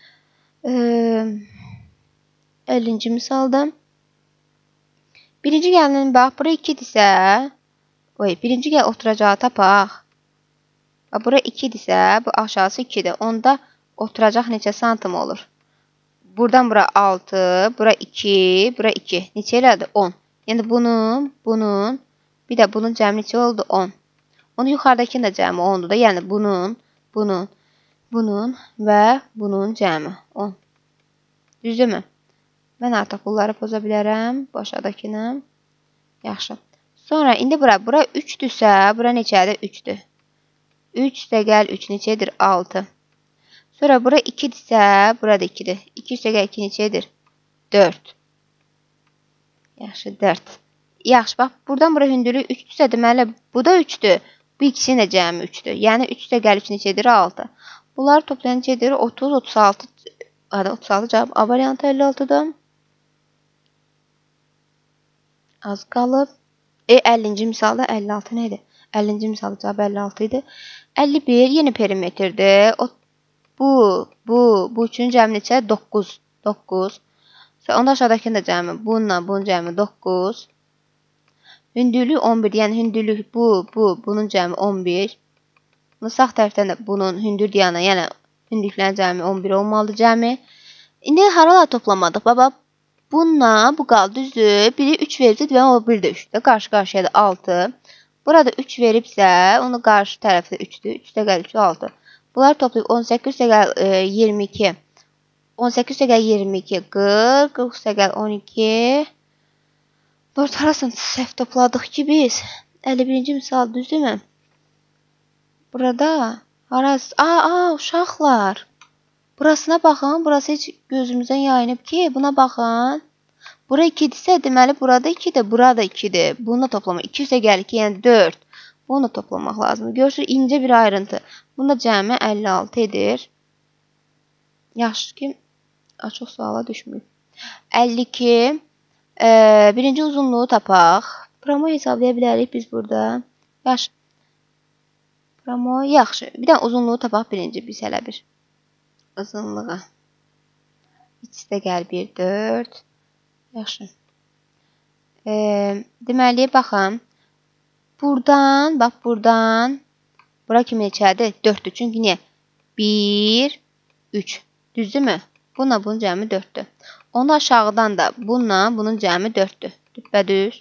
Speaker 1: əllinci misalda. Birinci gəlinin bax, bura ikidirsə, oy, birinci gəl oturacağı tapaq. Bura ikidirsə, bu aşağısı ikidir. Onda oturacaq neçə santim olur? Buradan bura altı, bura iki, bura iki. Neçə elədir? on. Yəni bunun, bunun, bir də bunun cəmi neçə oldu? on. Onun yuxarıdakının da cəmi ondur da. Yəni bunun, bunun, bunun və bunun cəmi on. Düzdürmü? Mən artıq bunları poza bilərəm. Bu aşağıdakını. Yaxşı. Sonra indi bura, bura üçdürsə, bura neçədir? üçdür. üç üstə gəl üç neçədir? altı. Sonra bura ikidirsə, burada ikidir. iki üstə gəl iki neçədir? dörd. Yaxşı, dörd. Yaxşı, bax, buradan bura hündürlük üçdürsə, deməli, bu da üçdür. Bu ikisinin də cəmi üçdür. Yəni üç üstə gəl üç neçədir? altı. Bunları toplayan neçədir? otuz, otuz altı. Hadi, otuz altı cavab A variantı əlli altıdır. Az qalıb. E, əllinci misalda əlli altı nə idi? əllinci misal cavab əlli altı idi. əlli bir yeni perimetrdir. O, bu, bu, bu üçün cəmi neçə? doqquz. doqquz. Onda aşağıdakının da cəmi. Bununla bunun cəmi doqquz. Hündürlük on bir. Yəni hündürlük bu, bu, bunun cəmi on bir. Bunu sağ tərəfdən də bunun hündür diyana, yəni hündürlüklərin cəmi on bir olmalıdır cəmi. İndi haralar toplamadıq baba? Bununla bu qaldı düzdür. Biri üç veribsə, və o bir də üçdür. Qarşı qarşıya da altı. Burada üç veribsə, onu qarşı tərəfdə üçdür. üç də gəl üç, altı. Bunları toplayıb on səkkiz də gəl e, iyirmi iki. on səkkiz də gəl iyirmi iki, qırx, qırx də gəl on iki. dörd arasını səhv topladıq ki biz. əlli birinci misal düzdürmü? Burada harası? Aa, aa, uşaqlar. Burasına baxın. Burası heç gözümüzdən yayınıb ki. Buna baxın. Bura ikidirsə, deməli burada ikidir. Burada ikidir. Bunu toplamaq. iki isə gəlir ki, yəni dörd. Bunu toplamaq lazımdır. Görürsünüz, incə bir ayrıntı. Bunda cəmi əlli altı edir. Yaxşı ki, çox suala düşmür. əlli iki. E, birinci uzunluğu tapaq. Promo hesablaya bilərik biz burada. Yaxşı. Promo, yaxşı. Bir də uzunluğu tapaq birinci biz hələ bir. Uzunluğa. İçdə gəl bir, dörd. Yaxşı. E, deməli, baxın. Buradan, bax buradan. Bura kimi neçədir? dörddür. Çünki niyə? bir, üç. Düzdürmü? Bununla bunun cəmi dörddür. Onda aşağıdan da bununla bunun cəmi dörddür. Düppədüz.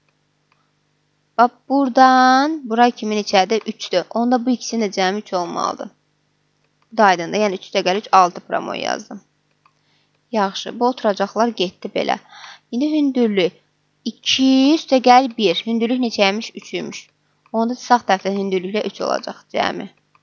Speaker 1: Bax, buradan bura kimi neçədir? üçdür. Onda bu ikisinin də cəmi üç olmalıdır. Bu da aydındır. Yəni üç də gəl üç, altı promo yazdım. Yaxşı. Bu oturacaqlar getdi belə. İndi hündürlük. iki üstə gəl bir. Hündürlük neçəymiş? üçüymüş. Onda sağ tərəfdə hündürlüklə üç olacaq cəmi.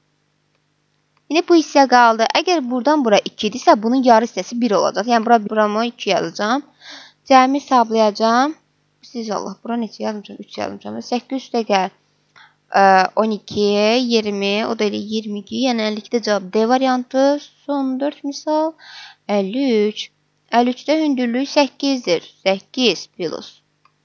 Speaker 1: İndi bu hissə qaldı. Əgər buradan bura ikidirsə, bunun yarı hissəsi bir olacaq. Yəni bura promo iki yazacağam. Cəmi hesablayacağım. Siz Allah, bura neçə yazmışam? üç yazmışam. səkkiz üstə gəl on iki, iyirmi, o da elə iyirmi iki. Yəni əlli iki də cavab D variantı. Son dörd misal. əlli üç. əlli üçdə hündürlük səkkizdir. səkkiz plus.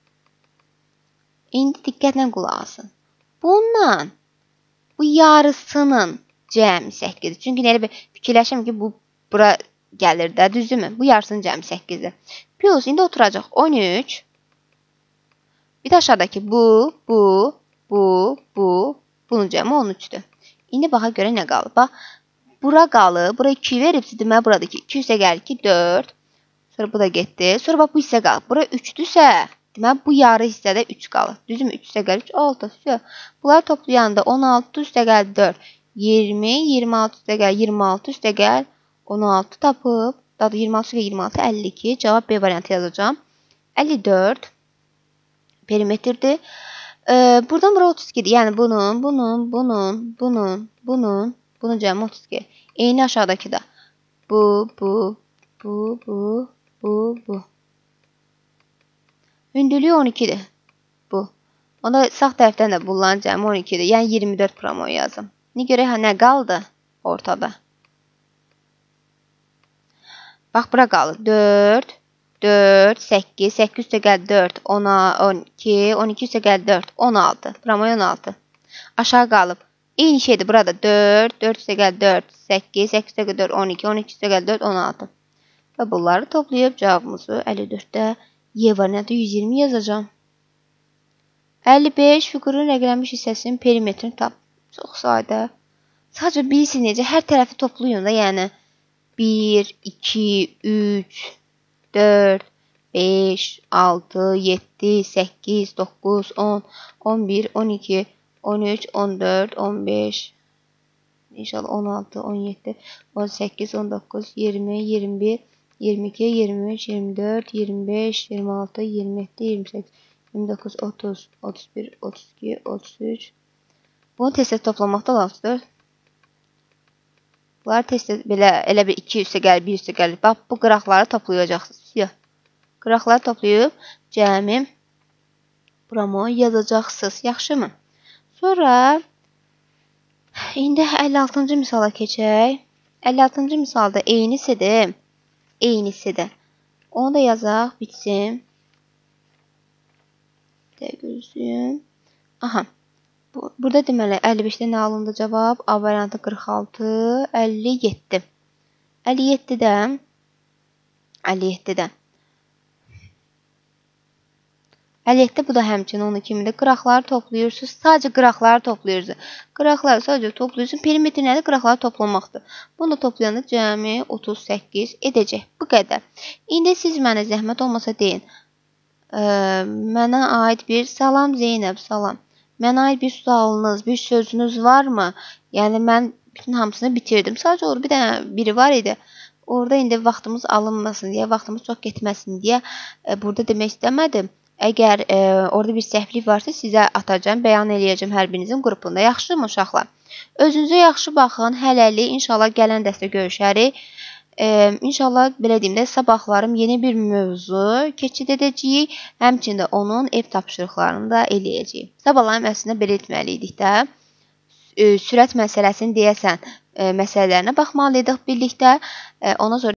Speaker 1: İndi diqqətlə qulaq asın. Bundan bu yarısının cəmi səkkizdir. Çünki elə bir fikirləşim ki, bu bura gəlir də, düzdürmü? Bu yarısının cəmi səkkizdir. Plus, indi oturacaq on üç. Bir də aşağıdakı bu, bu, bu, bu, bunun cəmi on üçdür. İndi baxa görə nə qalır? Bax, bura qalır. Bura iki veribsə, deməli buradakı iki üstə gəlir ki, dörd. Sonra bu da getdi. Sonra bax, bu hissə qalır. Bura üçdürsə, deməli bu yarı hissədə üç qalır. Düzdürmü? üç üstə gəlir üç, altı. Bunları toplayanda on altı üstə gəlir dörd. iyirmi, iyirmi altı üstə gəl, iyirmi altı üstə gəl, on altı tapıb, daha da iyirmi altı üstə gəl, iyirmi altı, əlli iki, cavab B variantı yazacağım. əlli dörd perimetrdir. Ee, buradan bura otuz ikidir. Yəni bunun, bunun, bunun, bunun, bunun, bunun cəmi otuz iki. Eyni aşağıdakı da. Bu, bu, bu, bu, bu, bu. Hündürlüyü on ikidir. Bu. Onda sağ tərəfdən də bunların cəmi on ikidir. Yəni iyirmi dörd promo yazım. Ne görə nə qaldı ortada? Bax, bura qalır. dörd, dörd, səkkiz, səkkiz üstə gəl dörd, on iki, on iki üstə gəl dörd, on altı. Promoy on altı. Aşağı qalıb. Eyni şeydir burada. dörd, dörd üstə gəl dörd, səkkiz, səkkiz üstə gəl dörd, on iki, on iki üstə gəl dörd, on altı. Və bunları toplayıb cavabımızı əlli dörddə Y variantı yüz iyirmi yazacağım. əlli beş fiqurun rəqləmiş hissəsinin perimetrini tap. Çox sadə. Sadəcə bilirsin necə, hər tərəfi toplayın da, yəni bir, iki, üç, dörd, beş, altı, yeddi, səkkiz, doqquz, on, on bir, on iki, on üç, on dörd, on beş, inşallah on altı, on yeddi, on səkkiz, on doqquz, iyirmi, iyirmi bir, iyirmi iki, iyirmi üç, iyirmi dörd, iyirmi beş, iyirmi altı, iyirmi yeddi, iyirmi səkkiz, iyirmi doqquz, otuz, otuz bir, otuz iki, otuz üç. Bunu test-tez toplamaqda lazımdır. Bunları test-tez belə elə bir iki üstə gəlir, bir üstə gəlir. Bax, bu qıraqları toplayacaqsınız. Yox. Qıraqları toplayıb cəmi promo yazacaqsınız. Yaxşımı? Sonra indi əlli altıncı misala keçək. əlli altıncı misalda eynisidir. Eynisidir. Onu da yazaq, bitsin. Bir də gözlüyüm. Aha. Bu, burada deməli əlli beşdə nə alındı cavab? A variantı qırx altı, əlli yeddi. əlli yeddidən əlli yeddidən əlli yeddi bu da həmçinin onun kimidir. Qıraqları toplayırsınız. Sadəcə qıraqları toplayırsınız. Qıraqları sadəcə toplayırsınız. Perimetr nədir? Qıraqları toplamaqdır. Bunu da toplayanda cəmi otuz səkkiz edəcək. Bu qədər. İndi siz mənə zəhmət olmasa deyin. Ə, mənə aid bir salam Zeynəb, salam. Mənə aid bir sualınız, bir sözünüz varmı? Yəni mən bütün hamısını bitirdim. Sadəcə orada bir dənə biri var idi. Orada indi vaxtımız alınmasın deyə, vaxtımız çox getməsin deyə e, burada demək istəmədim. Əgər e, orada bir səhvlik varsa sizə atacağım, bəyan eləyəcəm hər birinizin qrupunda. Yaxşımı uşaqlar? Özünüzə yaxşı baxın. Hələlik inşallah gələn dəstə görüşərik. E, inşallah belə deyim də sabahlarım yeni bir mövzu keçid edəcəyik. Həmçində onun ev tapşırıqlarını da eləyəcəyik. Sabahlarım əslində belə etməliydik də. E, sürət məsələsini deyəsən e, məsələlərinə baxmalıydıq birlikdə. E, ona sonra